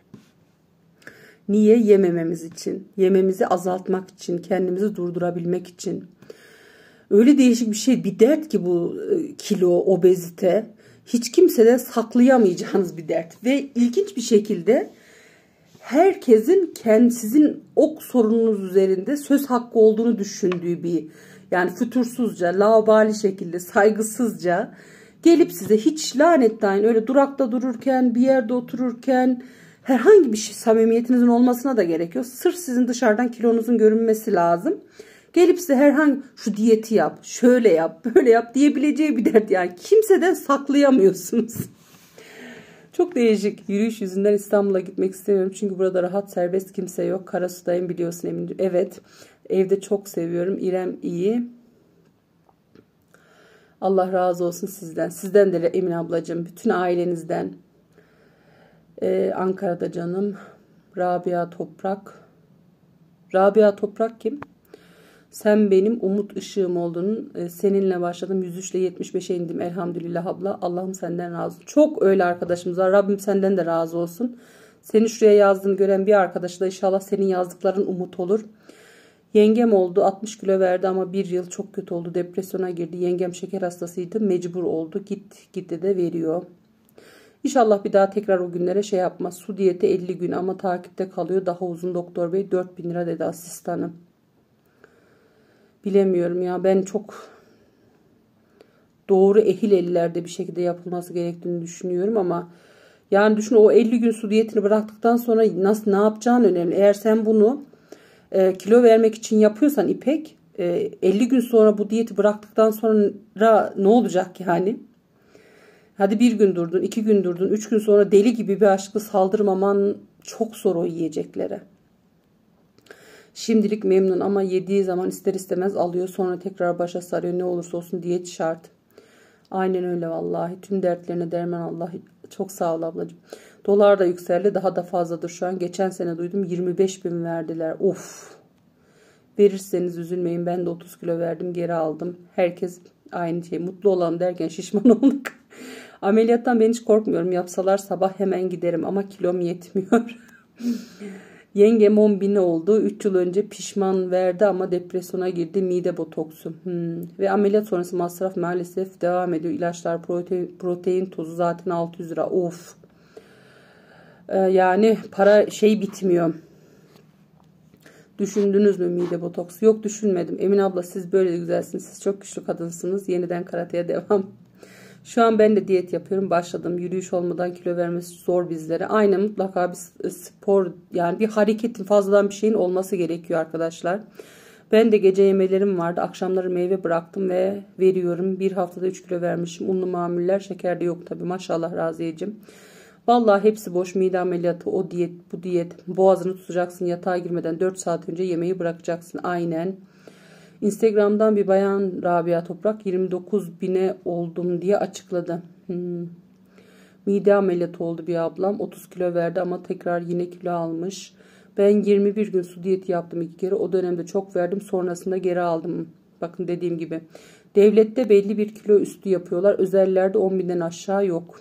Niye? Yemememiz için. Yememizi azaltmak için. Kendimizi durdurabilmek için. Öyle değişik bir şey. Bir dert ki bu kilo, obezite. Hiç kimseden saklayamayacağınız bir dert. Ve ilginç bir şekilde herkesin kendi, sizin o sorununuz üzerinde söz hakkı olduğunu düşündüğü bir, yani fütursuzca, laubali şekilde, saygısızca gelip size hiç lanetleyin, öyle durakta dururken, bir yerde otururken, herhangi bir şey, samimiyetinizin olmasına da gerek yok. Sırf sizin dışarıdan kilonuzun görünmesi lazım. Gelip size herhangi şu diyeti yap, şöyle yap, böyle yap diyebileceği bir dert. Yani kimseden saklayamıyorsunuz. Çok değişik. Yürüyüş yüzünden İstanbul'a gitmek istemiyorum. Çünkü burada rahat, serbest, kimse yok. Karasu'dayım biliyorsun Emin'ciğim. Evet. Evde çok seviyorum. İrem iyi. Allah razı olsun sizden. Sizden de Emin ablacığım. Bütün ailenizden. Ee, Ankara'da canım. Rabia Toprak. Rabia Toprak kim? Sen benim umut ışığım oldun. Seninle başladım. yüz üç ile yetmiş beşe indim. Elhamdülillah abla. Allah'ım senden razı olsun. Çok öyle arkadaşımız var. Rabbim senden de razı olsun. Seni şuraya yazdığını gören bir arkadaşı da inşallah senin yazdıkların umut olur. Yengem oldu. altmış kilo verdi ama bir yıl çok kötü oldu. Depresyona girdi. Yengem şeker hastasıydı. Mecbur oldu. Git gitti de veriyor. İnşallah bir daha tekrar o günlere şey yapmaz. Su diyeti elli gün ama takipte kalıyor. Daha uzun doktor bey. dört bin lira dedi asistanım. Bilemiyorum ya, ben çok doğru ehil ellerde bir şekilde yapılması gerektiğini düşünüyorum ama yani düşün, o elli gün su diyetini bıraktıktan sonra nasıl, ne yapacağın önemli. Eğer sen bunu e, kilo vermek için yapıyorsan İpek, e, elli gün sonra bu diyeti bıraktıktan sonra ne olacak yani? Hadi bir gün durdun, iki gün durdun, üç gün sonra deli gibi bir aşkı saldırmaman çok zor o yiyeceklere. Şimdilik memnun ama yediği zaman ister istemez alıyor. Sonra tekrar başa sarıyor. Ne olursa olsun diyet şart. Aynen öyle vallahi. Tüm dertlerine derman Allah. Çok sağ ol ablacığım. Dolar da yükseldi. Daha da fazladır şu an. Geçen sene duydum yirmi beş bin verdiler. Of. Verirseniz üzülmeyin. Ben de otuz kilo verdim. Geri aldım. Herkes aynı şey. Mutlu olalım derken şişman olduk. Ameliyattan ben hiç korkmuyorum. Yapsalar sabah hemen giderim. Ama kilom yetmiyor. Yengem on bini oldu. üç yıl önce pişman verdi ama depresyona girdi. Mide botoksu. Hmm. Ve ameliyat sonrası masraf maalesef devam ediyor. İlaçlar, protein, protein tozu zaten altı yüz lira. Of. Ee, yani para şey bitmiyor. Düşündünüz mü mide botoksu? Yok, düşünmedim. Emin abla siz böyle de güzelsiniz. Siz çok güçlü kadınsınız. Yeniden karateye devam. Şu an ben de diyet yapıyorum. Başladım. Yürüyüş olmadan kilo vermesi zor bizlere. Aynen, mutlaka bir spor, yani bir hareketin, fazladan bir şeyin olması gerekiyor arkadaşlar. Ben de gece yemelerim vardı. Akşamları meyve bıraktım ve veriyorum. Bir haftada üç kilo vermişim. Unlu mamuller, şeker de yok tabi. Maşallah Raziyeciğim. Vallahi hepsi boş. Mide ameliyatı, o diyet, bu diyet. Boğazını tutacaksın. Yatağa girmeden dört saat önce yemeği bırakacaksın. Aynen. Instagram'dan bir bayan Rabia Toprak yirmi dokuz bine oldum diye açıkladı. Hmm. Mide ameliyatı oldu bir ablam. otuz kilo verdi ama tekrar yine kilo almış. Ben yirmi bir gün su diyeti yaptım iki kere. O dönemde çok verdim. Sonrasında geri aldım. Bakın dediğim gibi. Devlette belli bir kilo üstü yapıyorlar. Özellerde on binden aşağı yok.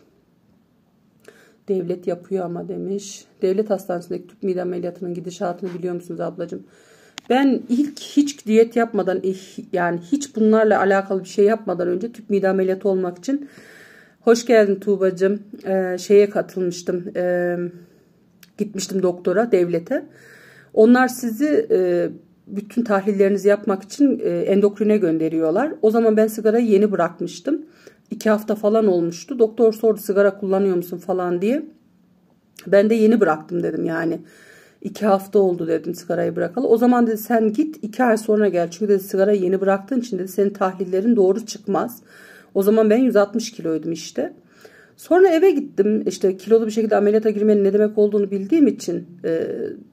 Devlet yapıyor ama demiş. Devlet hastanesindeki tüp mide ameliyatının gidişatını biliyor musunuz ablacığım? Ben ilk hiç diyet yapmadan, yani hiç bunlarla alakalı bir şey yapmadan önce tüp mide ameliyatı olmak için, hoş geldin Tuğbacığım, ee, şeye katılmıştım. Ee, gitmiştim doktora, devlete. Onlar sizi e, bütün tahlillerinizi yapmak için e, endokrine gönderiyorlar. O zaman ben sigarayı yeni bırakmıştım. iki hafta falan olmuştu. Doktor sordu sigara kullanıyor musun falan diye. Ben de yeni bıraktım dedim yani. iki hafta oldu dedim sigarayı bırakalı. O zaman dedi sen git iki ay sonra gel. Çünkü dedi sigarayı yeni bıraktığın için dedi senin tahlillerin doğru çıkmaz. O zaman ben yüz altmış kiloydum işte. Sonra eve gittim. İşte kilolu bir şekilde ameliyata girmenin ne demek olduğunu bildiğim için e,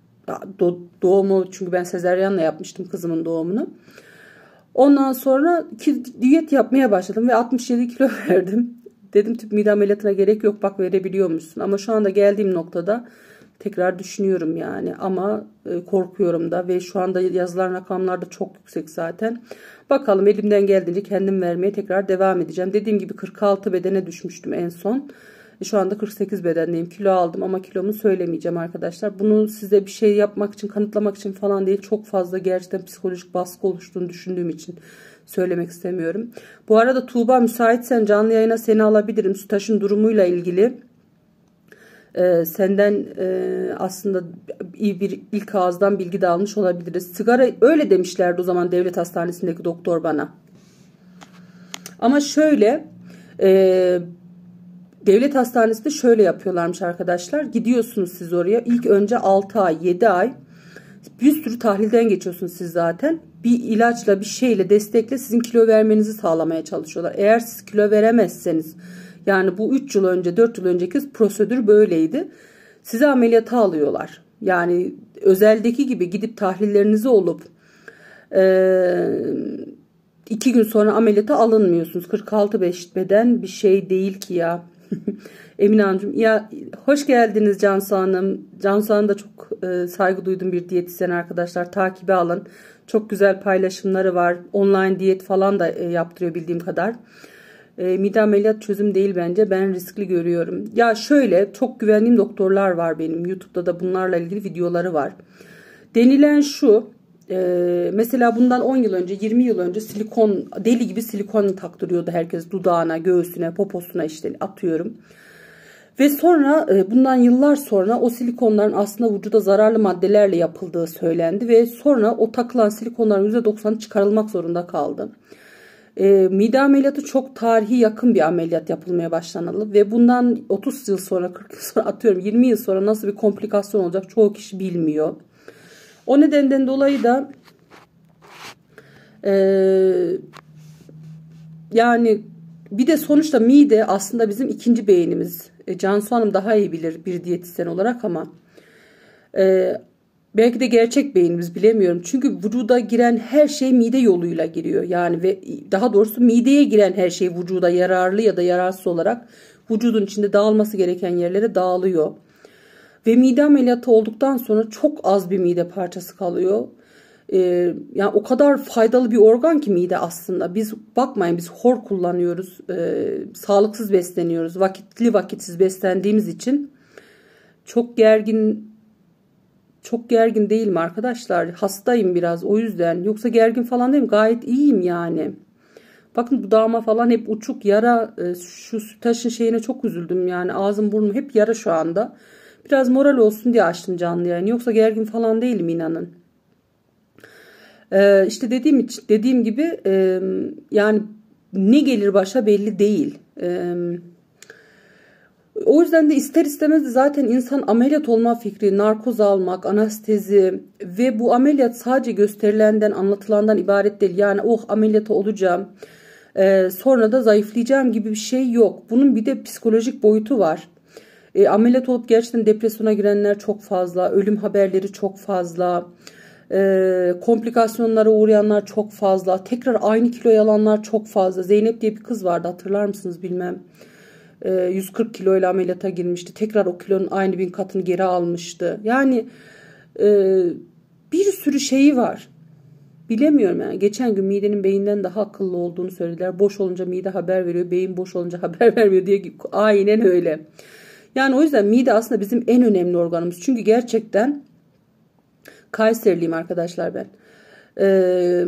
doğumu, çünkü ben sezaryenle yapmıştım kızımın doğumunu. Ondan sonra diyet yapmaya başladım ve altmış yedi kilo verdim. Dedim tüp mide ameliyatına gerek yok, bak verebiliyormuşsun. Ama şu anda geldiğim noktada tekrar düşünüyorum yani, ama korkuyorum da ve şu anda yazılan rakamlar da çok yüksek zaten. Bakalım, elimden geldiğince kendim vermeye tekrar devam edeceğim. Dediğim gibi kırk altı bedene düşmüştüm en son. Şu anda kırk sekiz bedendeyim. Kilo aldım ama kilomu söylemeyeceğim arkadaşlar. Bunu size bir şey yapmak için, kanıtlamak için falan değil. Çok fazla gerçekten psikolojik baskı oluştuğunu düşündüğüm için söylemek istemiyorum. Bu arada Tuğba, müsaitsen canlı yayına seni alabilirim. Sütaş'ın durumuyla ilgili. Ee, senden e, aslında iyi bir ilk ağızdan bilgi de almış olabiliriz. Sigara, öyle demişlerdi o zaman devlet hastanesindeki doktor bana. Ama şöyle e, devlet hastanesinde şöyle yapıyorlarmış arkadaşlar. Gidiyorsunuz siz oraya. İlk önce altı ay, yedi ay bir sürü tahlilden geçiyorsunuz siz zaten. Bir ilaçla, bir şeyle, destekle sizin kilo vermenizi sağlamaya çalışıyorlar. Eğer siz kilo veremezseniz, yani bu üç yıl önce, dört yıl önceki prosedür böyleydi. Sizi ameliyata alıyorlar. Yani özeldeki gibi gidip tahlillerinizi olup e, iki gün sonra ameliyata alınmıyorsunuz. kırk altı beden bir şey değil ki ya. Emine Hanımcığım, ya hoş geldiniz Cansu Hanım. Cansu Hanım da çok e, saygı duyduğum bir diyetisyen arkadaşlar. Takibe alın. Çok güzel paylaşımları var. Online diyet falan da e, yaptırıyor bildiğim kadar. E, mide ameliyat çözüm değil bence. Ben riskli görüyorum. Ya şöyle, çok güvendiğim doktorlar var benim. YouTube'da da bunlarla ilgili videoları var. Denilen şu. E, mesela bundan on yıl önce, yirmi yıl önce silikon, deli gibi silikon taktırıyordu herkes dudağına, göğsüne, poposuna, işte atıyorum. Ve sonra bundan yıllar sonra o silikonların aslında vücuda zararlı maddelerle yapıldığı söylendi ve sonra o takılan silikonların yüzde doksanı çıkarılmak zorunda kaldı. E, mide ameliyatı çok tarihi yakın bir ameliyat yapılmaya başlanıldı ve bundan otuz yıl sonra, kırk yıl sonra, atıyorum yirmi yıl sonra nasıl bir komplikasyon olacak çoğu kişi bilmiyor. O nedenden dolayı da e, yani bir de sonuçta mide aslında bizim ikinci beynimiz. E, Cansu Hanım daha iyi bilir bir diyetisyen olarak ama e, belki de gerçek beynimiz, bilemiyorum. Çünkü vücuda giren her şey mide yoluyla giriyor. Yani ve daha doğrusu mideye giren her şey vücuda yararlı ya da yararsız olarak vücudun içinde dağılması gereken yerlere dağılıyor. Ve mide ameliyatı olduktan sonra çok az bir mide parçası kalıyor. Ee, yani o kadar faydalı bir organ ki mide aslında. Biz bakmayın, biz hor kullanıyoruz. Ee, sağlıksız besleniyoruz. Vakitli vakitsiz beslendiğimiz için çok gergin çok gergin değilim arkadaşlar. Hastayım biraz o yüzden. Yoksa gergin falan değilim. Gayet iyiyim yani. Bakın dudağıma falan hep uçuk yara. Şu Sütaş'ın şeyine çok üzüldüm yani. Ağzım burnum hep yara şu anda. Biraz moral olsun diye açtım canlı yani. Yoksa gergin falan değilim, inanın. Ee, işte dediğim dediğim gibi e, yani ne gelir başa belli değil. E, o yüzden de ister istemez de zaten insan ameliyat olma fikri, narkoz almak, anestezi ve bu ameliyat sadece gösterilenden, anlatılandan ibaret değil. Yani oh ameliyata olacağım, e, sonra da zayıflayacağım gibi bir şey yok. Bunun bir de psikolojik boyutu var. E, ameliyat olup gerçekten depresyona girenler çok fazla, ölüm haberleri çok fazla. E, komplikasyonlara uğrayanlar çok fazla. Tekrar aynı kiloya alanlar çok fazla. Zeynep diye bir kız vardı, hatırlar mısınız bilmem. E, yüz kırk kiloyla ameliyata girmişti. Tekrar o kilonun aynı bin katını geri almıştı. Yani e, bir sürü şeyi var. Bilemiyorum yani. Geçen gün midenin beyinden daha akıllı olduğunu söylediler. Boş olunca mide haber veriyor. Beyin boş olunca haber vermiyor diye. Aynen öyle. Yani o yüzden mide aslında bizim en önemli organımız. Çünkü gerçekten Kayseriliyim arkadaşlar ben. Ee,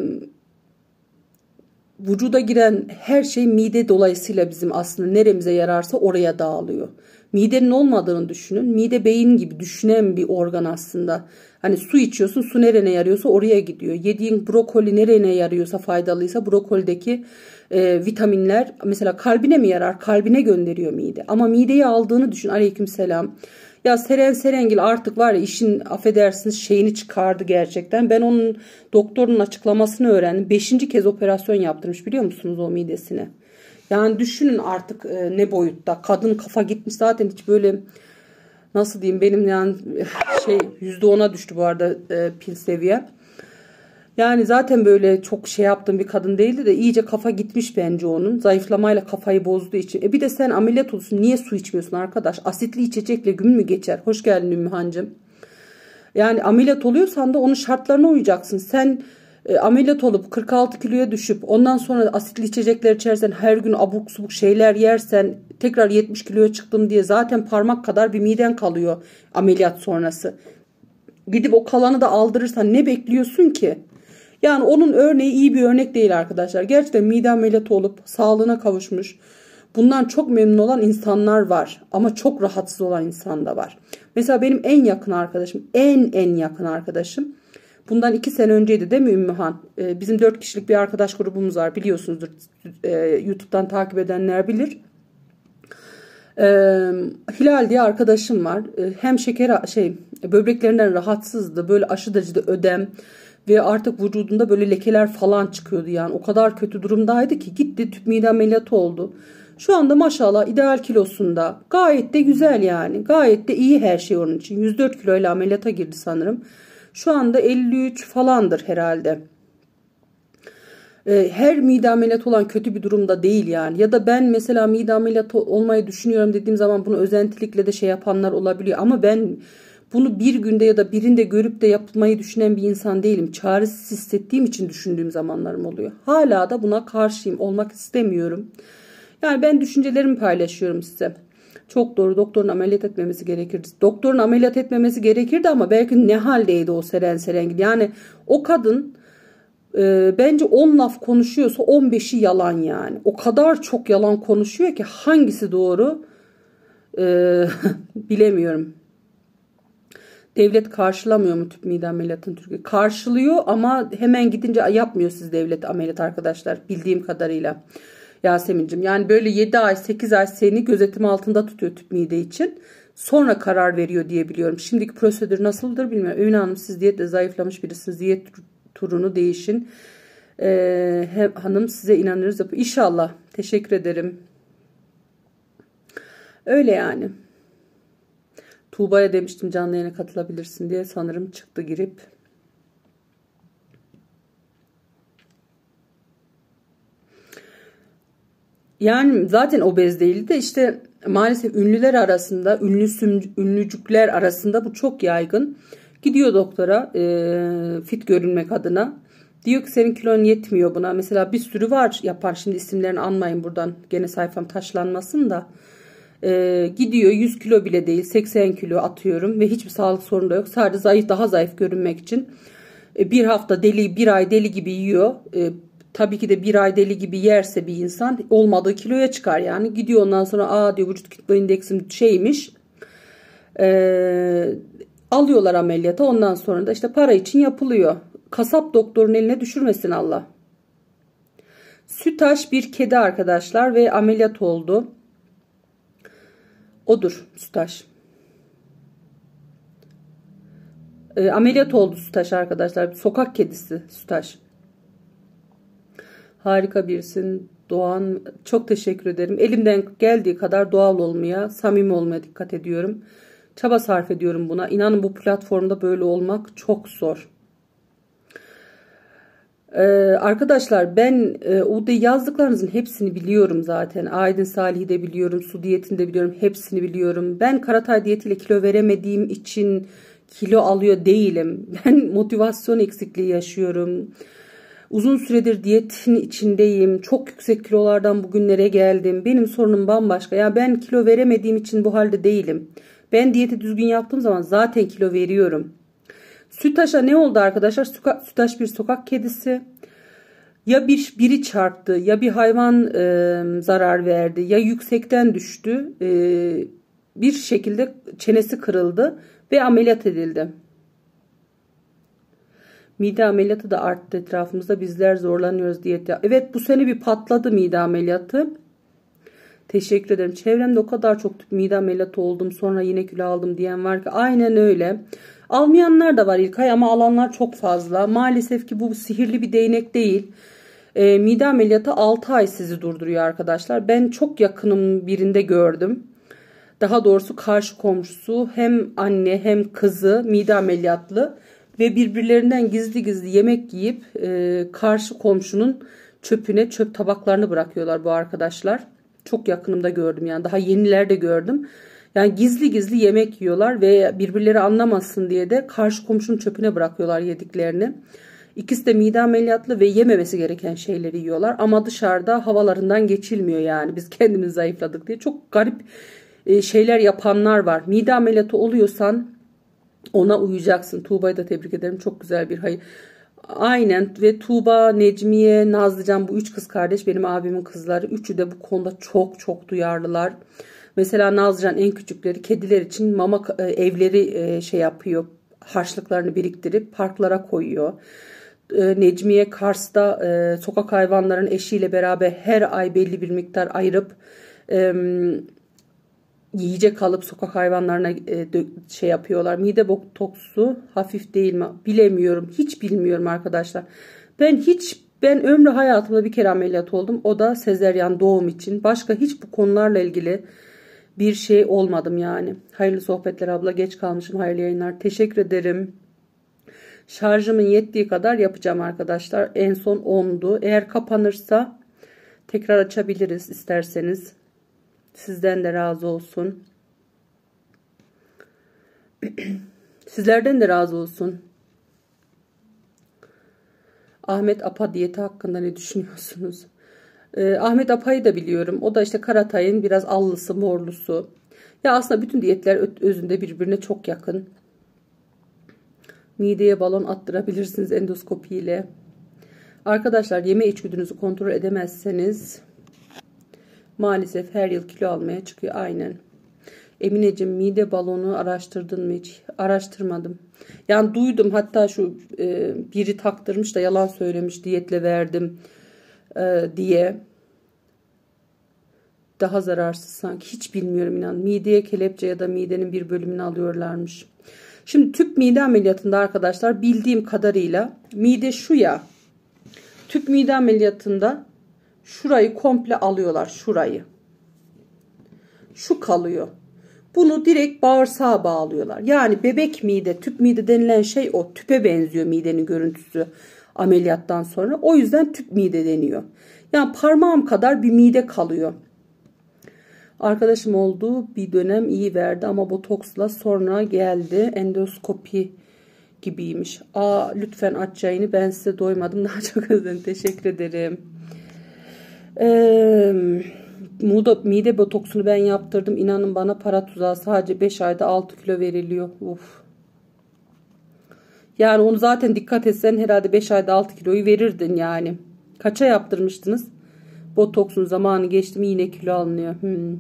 vücuda giren her şey mide dolayısıyla bizim aslında neremize yararsa oraya dağılıyor. Midenin olmadığını düşünün. Mide beyin gibi düşünen bir organ aslında. Hani su içiyorsun, su nerene yarıyorsa oraya gidiyor. Yediğin brokoli nerene yarıyorsa, faydalıysa brokolideki e, vitaminler mesela kalbine mi yarar? Kalbine gönderiyor mide. Ama mideyi aldığını düşün. Aleykümselam. Ya Seren Serengil artık var ya işin affedersiniz şeyini çıkardı gerçekten. Ben onun doktorun açıklamasını öğrendim. Beşinci kez operasyon yaptırmış biliyor musunuz o midesine. Yani düşünün artık e, ne boyutta. Kadın kafa gitmiş zaten hiç böyle nasıl diyeyim benim yani şey yüzde ona düştü bu arada e, pil seviye. Yani zaten böyle çok şey yaptığım bir kadın değildi de iyice kafa gitmiş bence onun. Zayıflamayla kafayı bozduğu için. E bir de sen ameliyat olsun niye su içmiyorsun arkadaş? Asitli içecekle gün mü geçer? Hoş geldin Ümmühancığım. Yani ameliyat oluyorsan da onun şartlarına uyacaksın. Sen e, ameliyat olup kırk altı kiloya düşüp ondan sonra asitli içecekler içersen her gün abuk subuk şeyler yersen tekrar yetmiş kiloya çıktım diye zaten parmak kadar bir miden kalıyor ameliyat sonrası. Gidip o kalanı da aldırırsan ne bekliyorsun ki? Yani onun örneği iyi bir örnek değil arkadaşlar. Gerçekten mide ameliyatı olup sağlığına kavuşmuş. Bundan çok memnun olan insanlar var. Ama çok rahatsız olan insan da var. Mesela benim en yakın arkadaşım, en en yakın arkadaşım. Bundan iki sene önceydi değil mi Ümmühan? Ee, bizim dört kişilik bir arkadaş grubumuz var biliyorsunuzdur. Ee, YouTube'dan takip edenler bilir. Ee, Hilal diye arkadaşım var. Ee, hem şeker şey böbreklerinden rahatsızdı. Böyle aşı derecede ödem. Ve artık vücudunda böyle lekeler falan çıkıyordu yani. O kadar kötü durumdaydı ki gitti tüp mide ameliyatı oldu. Şu anda maşallah ideal kilosunda. Gayet de güzel yani. Gayet de iyi her şey onun için. yüz dört kiloyla ameliyata girdi sanırım. Şu anda elli üç falandır herhalde. Her mide ameliyatı olan kötü bir durumda değil yani. Ya da ben mesela mide ameliyatı olmayı düşünüyorum dediğim zaman bunu özentilikle de şey yapanlar olabiliyor. Ama ben bunu bir günde ya da birinde görüp de yapmayı düşünen bir insan değilim. Çaresiz hissettiğim için düşündüğüm zamanlarım oluyor. Hala da buna karşıyım. Olmak istemiyorum. Yani ben düşüncelerimi paylaşıyorum size. Çok doğru, doktorun ameliyat etmemesi gerekirdi. Doktorun ameliyat etmemesi gerekirdi ama belki ne haldeydi o Seren Serengil. Yani o kadın e, bence on laf konuşuyorsa on beşi yalan yani. O kadar çok yalan konuşuyor ki hangisi doğru e, bilemiyorum. Devlet karşılamıyor mu tüp mide ameliyatını Türkiye? Karşılıyor ama hemen gidince yapmıyor siz devlet ameliyat arkadaşlar. Bildiğim kadarıyla Yasemin'cim. Yani böyle yedi ay sekiz ay seni gözetim altında tutuyor tüp mide için. Sonra karar veriyor diye biliyorum. Şimdiki prosedür nasıldır bilmiyorum. Ümine Hanım siz diyetle zayıflamış birisiniz. Diyet turunu değişin. Ee, hem, hanım size inanırız. İnşallah. Teşekkür ederim. Öyle yani. Tuğba'ya demiştim canlı yayına katılabilirsin diye sanırım çıktı girip. Yani zaten obez değildi de işte maalesef ünlüler arasında, ünlü ünlücükler arasında bu çok yaygın. Gidiyor doktora e, fit görünmek adına. Diyor ki senin kilon yetmiyor buna. Mesela bir sürü var yapar. Şimdi isimlerini anmayın buradan. Gene sayfam taşlanmasın da. Ee, gidiyor yüz kilo bile değil seksen kilo atıyorum ve hiçbir sağlık sorunu da yok. Sadece zayıf daha zayıf görünmek için ee, bir hafta deli bir ay deli gibi yiyor. Ee, tabii ki de bir ay deli gibi yerse bir insan olmadığı kiloya çıkar yani. Gidiyor ondan sonra aa diyor vücut kitle indeksim şeymiş. Ee, alıyorlar ameliyata ondan sonra da işte para için yapılıyor. Kasap doktorun eline düşürmesin Allah. Sütaş bir kedi arkadaşlar ve ameliyat oldu. Odur Sütaş. E, ameliyat oldu Sütaş arkadaşlar. Sokak kedisi Sütaş. Harika birisin Doğan. Çok teşekkür ederim. Elimden geldiği kadar doğal olmaya, samimi olmaya dikkat ediyorum. Çaba sarf ediyorum buna. İnanın bu platformda böyle olmak çok zor. Ee, arkadaşlar ben e, o yazdıklarınızın hepsini biliyorum zaten. Aydın Salih'i de biliyorum. Su diyetini de biliyorum. Hepsini biliyorum. Ben Karatay diyetiyle kilo veremediğim için kilo alıyor değilim. Ben motivasyon eksikliği yaşıyorum. Uzun süredir diyetin içindeyim. Çok yüksek kilolardan bugünlere geldim. Benim sorunum bambaşka. Yani ben kilo veremediğim için bu halde değilim. Ben diyeti düzgün yaptığım zaman zaten kilo veriyorum. Sütaş'a ne oldu arkadaşlar? Sütaş bir sokak kedisi. Ya bir biri çarptı, ya bir hayvan e, zarar verdi, ya yüksekten düştü. E, bir şekilde çenesi kırıldı ve ameliyat edildi. Mide ameliyatı da arttı etrafımızda. Bizler zorlanıyoruz diyet. Evet, bu sene bir patladı mide ameliyatı. Teşekkür ederim. Çevremde o kadar çok mide ameliyatı oldum, sonra yine kilo aldım diyen var ki aynen öyle. Almayanlar da var İlkay ama alanlar çok fazla. Maalesef ki bu sihirli bir değnek değil. E, mide ameliyatı altı ay sizi durduruyor arkadaşlar. Ben çok yakınım birinde gördüm. Daha doğrusu karşı komşusu hem anne hem kızı mide ameliyatlı ve birbirlerinden gizli gizli yemek yiyip e, karşı komşunun çöpüne çöp tabaklarını bırakıyorlar bu arkadaşlar. Çok yakınımda gördüm, yani daha yenilerde gördüm. Yani gizli gizli yemek yiyorlar ve birbirleri anlamasın diye de karşı komşunun çöpüne bırakıyorlar yediklerini. İkisi de mide ameliyatlı ve yememesi gereken şeyleri yiyorlar ama dışarıda havalarından geçilmiyor, yani biz kendimiz zayıfladık diye. Çok garip şeyler yapanlar var. Mide ameliyatı oluyorsan ona uyacaksın. Tuğba'yı da tebrik ederim. Çok güzel bir hayır. Aynen, ve Tuğba, Necmiye, Nazlıcan, bu üç kız kardeş benim abimin kızları. Üçü de bu konuda çok çok duyarlılar. Mesela Nazlıcan en küçükleri, kediler için mama evleri şey yapıyor. Harçlıklarını biriktirip parklara koyuyor. Necmiye Kars'ta sokak hayvanların eşiyle beraber her ay belli bir miktar ayırıp yiyecek alıp sokak hayvanlarına şey yapıyorlar. Mide botoksu hafif değil mi? Bilemiyorum. Hiç bilmiyorum arkadaşlar. Ben hiç ben ömrü hayatımda bir kere ameliyat oldum. O da sezeryan doğum için. Başka hiç bu konularla ilgili bir şey olmadım yani. Hayırlı sohbetler abla. Geç kalmışım. Hayırlı yayınlar. Teşekkür ederim. Şarjımın yettiği kadar yapacağım arkadaşlar. En son ondu. Eğer kapanırsa tekrar açabiliriz isterseniz. Sizden de razı olsun. Sizlerden de razı olsun. Ahmet Apa diyeti hakkında ne düşünüyorsunuz? Ee, Ahmet Apa'yı da biliyorum. O da işte Karatay'ın biraz allısı, morlusu. Ya aslında bütün diyetler özünde birbirine çok yakın. Mideye balon attırabilirsiniz endoskopiyle. Arkadaşlar, yeme içgüdünüzü kontrol edemezseniz maalesef her yıl kilo almaya çıkıyor. Aynen. Emineciğim, mide balonu araştırdın mı hiç? Araştırmadım. Yani duydum, hatta şu e, biri taktırmış da yalan söylemiş, diyetle verdim e, diye. Daha zararsız sanki. Hiç bilmiyorum inan. Mideye kelepçe ya da midenin bir bölümünü alıyorlarmış. Şimdi tüp mide ameliyatında arkadaşlar, bildiğim kadarıyla mide şu ya. Tüp mide ameliyatında şurayı komple alıyorlar. Şurayı. Şu kalıyor. Bunu direkt bağırsağa bağlıyorlar. Yani bebek mide, tüp mide denilen şey o. Tüpe benziyor midenin görüntüsü ameliyattan sonra. O yüzden tüp mide deniyor. Yani parmağım kadar bir mide kalıyor. Arkadaşım olduğu bir dönem iyi verdi ama botoksla sonra geldi. Endoskopi gibiymiş. Aa, lütfen aç yayını, ben size doymadım. Daha çok özledim. Teşekkür ederim. Eee... Mide botoksunu ben yaptırdım. İnanın bana para tuzağı, sadece beş ayda altı kilo veriliyor. Uf. Yani onu zaten dikkat etsen herhalde beş ayda altı kiloyu verirdin yani. Kaça yaptırmıştınız? Botoksun zamanı geçti mi yine kilo alınıyor. Hmm.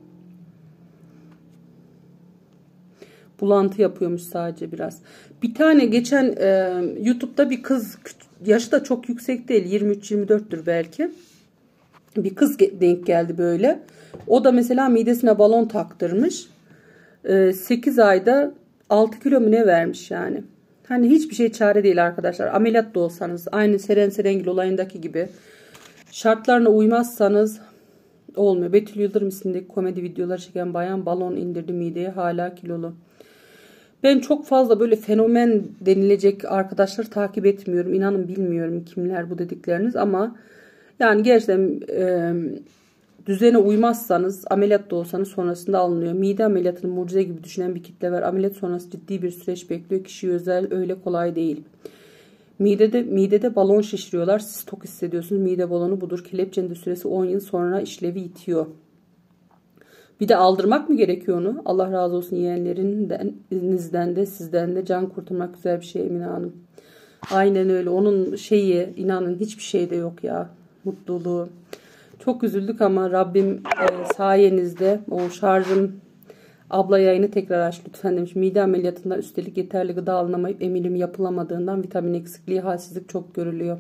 Bulantı yapıyormuş sadece biraz. Bir tane geçen e, YouTube'da bir kız, yaşı da çok yüksek değil, yirmi üç yirmi dörttür belki. Bir kız denk geldi böyle. O da mesela midesine balon taktırmış. sekiz ayda altı kilo mu ne vermiş yani. Hani hiçbir şey çare değil arkadaşlar. Ameliyat da olsanız, aynı Seren Serengil olayındaki gibi şartlarına uymazsanız olmuyor. Betül Yıldırım ismindeki komedi videoları çeken bayan balon indirdi mideye, hala kilolu. Ben çok fazla böyle fenomen denilecek arkadaşları takip etmiyorum. İnanın bilmiyorum kimler bu dedikleriniz ama yani gerçekten e, düzene uymazsanız, ameliyat da olsanız sonrasında alınıyor. Mide ameliyatını mucize gibi düşünen bir kitle var. Ameliyat sonrası ciddi bir süreç bekliyor. Kişi özel, öyle kolay değil. Midede, midede balon şişiriyorlar. Siz tok hissediyorsunuz. Mide balonu budur. Kelepçenin de süresi on yıl sonra işlevi yitiyor. Bir de aldırmak mı gerekiyor onu? Allah razı olsun yeğenlerinizden de sizden de, can kurtarmak güzel bir şey Emine Hanım. Aynen öyle. Onun şeyi, inanın hiçbir şey de yok ya. Mutluluğu. Çok üzüldük ama Rabbim e, sayenizde o şarjım Abla yayını tekrar aç lütfen demiş. Mide ameliyatından üstelik yeterli gıda alınamayıp emilim yapılamadığından vitamin eksikliği, halsizlik çok görülüyor.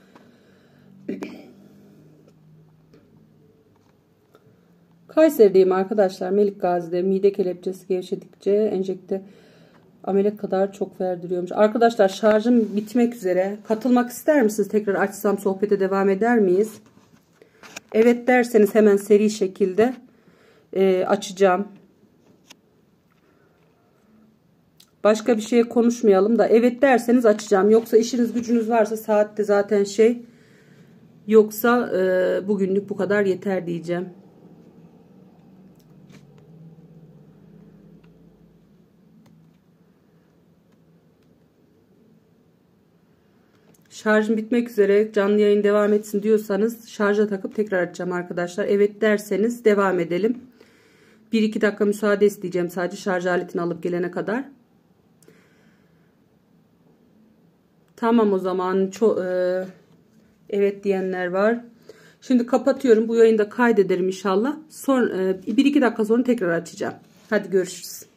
Kayseri'deyim arkadaşlar. Melikgazi'de mide kelepçesi gevşedikçe enjekte ameliyat kadar çok verdiriyormuş. Arkadaşlar şarjım bitmek üzere. Katılmak ister misiniz? Tekrar açsam sohbete devam eder miyiz? Evet derseniz hemen seri şekilde e, açacağım. Başka bir şey konuşmayalım da evet derseniz açacağım. Yoksa işiniz gücünüz varsa saatte zaten şey. Yoksa e, bugünlük bu kadar yeter diyeceğim. Şarjım bitmek üzere, canlı yayın devam etsin diyorsanız şarja takıp tekrar açacağım arkadaşlar. Evet derseniz devam edelim. bir iki dakika müsaade isteyeceğim sadece şarj aletini alıp gelene kadar. Tamam o zaman. Çok, e, evet diyenler var. Şimdi kapatıyorum. Bu yayını da kaydederim inşallah. Son, e, bir iki dakika sonra tekrar açacağım. Hadi görüşürüz.